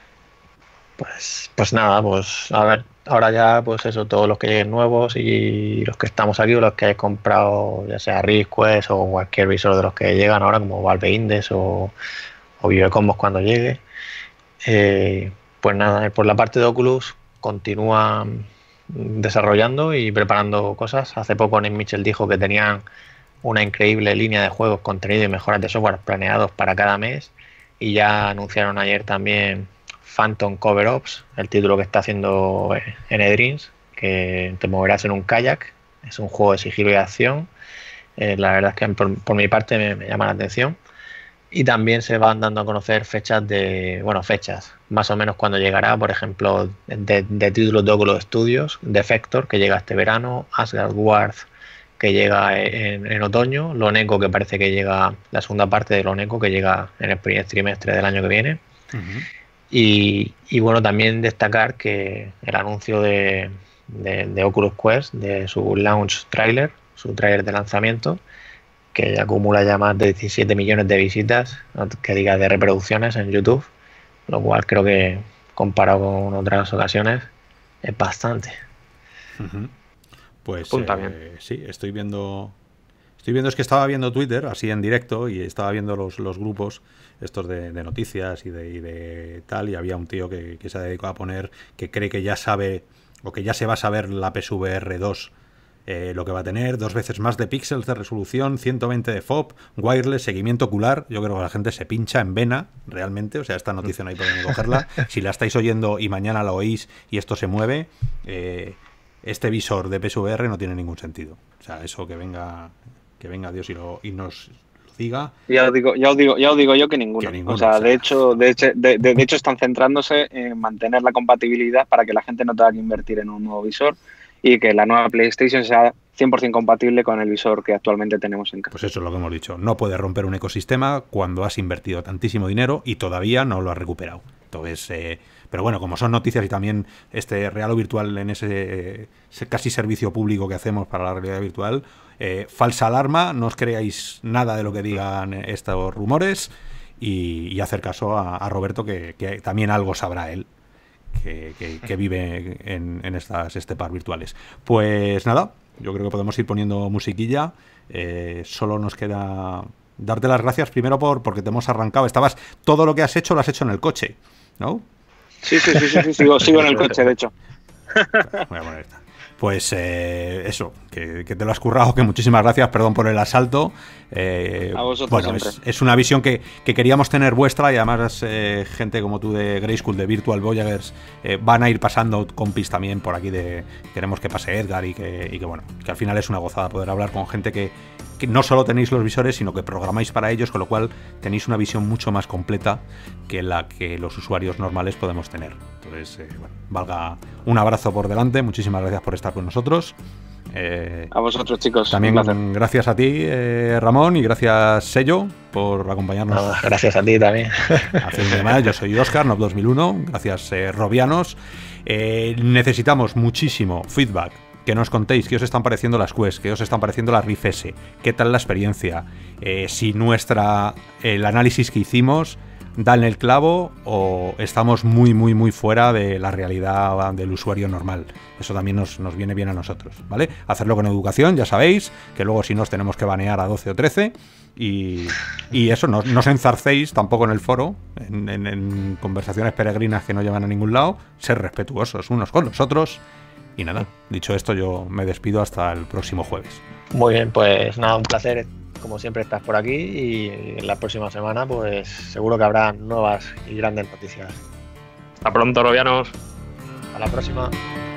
pues, pues nada, pues a ver, ahora ya pues eso, todos los que lleguen nuevos y los que estamos aquí o los que hayáis comprado, ya sea Rift, Quest o cualquier visor de los que llegan ahora, como Valve Index o, o Vivecombos cuando llegue, eh, pues nada, por la parte de Oculus continúa desarrollando y preparando cosas. Hace poco Nick Mitchell dijo que tenían una increíble línea de juegos, contenido y mejoras de software planeados para cada mes. Y ya anunciaron ayer también Phantom Cover Ops, el título que está haciendo N-Dreams, que te moverás en un kayak. Es un juego de sigilo y acción. Eh, la verdad es que por, por mi parte me, me llama la atención. Y también se van dando a conocer fechas de, bueno, fechas, más o menos cuando llegará, por ejemplo, de, de títulos de Oculus Studios, Defector, que llega este verano, Asgard Ward, que llega en, en otoño, Loneco, que parece que llega, la segunda parte de Loneco, que llega en el primer trimestre del año que viene. Uh-huh. y, y bueno, también destacar que el anuncio de, de, de Oculus Quest, de su launch trailer, su trailer de lanzamiento, que acumula ya más de diecisiete millones de visitas, que diga de reproducciones en YouTube, lo cual creo que comparado con otras ocasiones es bastante. Uh-huh. Pues Punta eh, bien. Sí, estoy viendo, estoy viendo, es que estaba viendo Twitter así en directo y estaba viendo los, los grupos estos de, de noticias y de, y de tal, y había un tío que, que se ha dedicado a poner que cree que ya sabe o que ya se va a saber la P S V R dos. Eh, lo que va a tener, dos veces más de píxeles de resolución, ciento veinte de F O P, wireless, seguimiento ocular. Yo creo que la gente se pincha en vena, realmente. O sea, esta noticia no hay por dónde cogerla. Si la estáis oyendo y mañana la oís y esto se mueve, eh, este visor de P S V R no tiene ningún sentido. O sea, eso que venga que venga Dios y, lo, y nos lo diga. Ya os digo, ya os digo, ya os digo yo que ninguno. Que ninguno o sea, o sea, de hecho, de hecho, de, de, de hecho están centrándose en mantener la compatibilidad para que la gente no tenga que invertir en un nuevo visor y que la nueva PlayStation sea cien por ciento compatible con el visor que actualmente tenemos en casa. Pues eso es lo que hemos dicho. No puedes romper un ecosistema cuando has invertido tantísimo dinero y todavía no lo has recuperado. Entonces, eh, pero bueno, como son noticias y también este real o virtual en ese, ese casi servicio público que hacemos para la realidad virtual, eh, falsa alarma, no os creáis nada de lo que digan estos rumores y, y hacer caso a, a Roberto, que, que también algo sabrá él. Que, que, que vive en, en estas estepas virtuales. Pues nada, yo creo que podemos ir poniendo musiquilla. Eh, solo nos queda darte las gracias primero por porque te hemos arrancado. Estabas, todo lo que has hecho lo has hecho en el coche, ¿no? Sí, sí, sí, sí, sí sigo, sigo en el coche, de hecho. Voy a poner esta. Pues eh, eso, que, que te lo has currado, que muchísimas gracias, perdón por el asalto. Eh, a vosotros bueno, es, es una visión que, que queríamos tener vuestra y además eh, gente como tú de Grayskull, de Virtual Voyagers, eh, van a ir pasando compis también por aquí. De queremos que pase Edgar y que, y que bueno, que al final es una gozada poder hablar con gente que, que no solo tenéis los visores, sino que programáis para ellos, con lo cual tenéis una visión mucho más completa que la que los usuarios normales podemos tener. Entonces, eh, bueno, valga un abrazo por delante, muchísimas gracias por estar con nosotros. Eh, a vosotros, chicos. También gracias a ti, eh, Ramón, y gracias, Sello, por acompañarnos. No, gracias a ti también. Hace un día más. Yo soy Óscar, Nob dos mil uno. Gracias, eh, Robianos. Eh, necesitamos muchísimo feedback que nos contéis qué os están pareciendo las Quest, qué os están pareciendo las Rift S, qué tal la experiencia, eh, si nuestra el análisis que hicimos da en el clavo o estamos muy, muy, muy fuera de la realidad del usuario normal. Eso también nos, nos viene bien a nosotros, ¿vale? Hacerlo con educación, ya sabéis, que luego si nos tenemos que banear a doce o trece y, y eso, no, no os enzarcéis tampoco en el foro, en, en, en conversaciones peregrinas que no llevan a ningún lado, ser respetuosos unos con los otros. Y nada, dicho esto, yo me despido hasta el próximo jueves. Muy bien, pues nada, un placer. Como siempre estás por aquí y en la próxima semana pues seguro que habrá nuevas y grandes noticias. Hasta pronto, Rovianos. Hasta la próxima.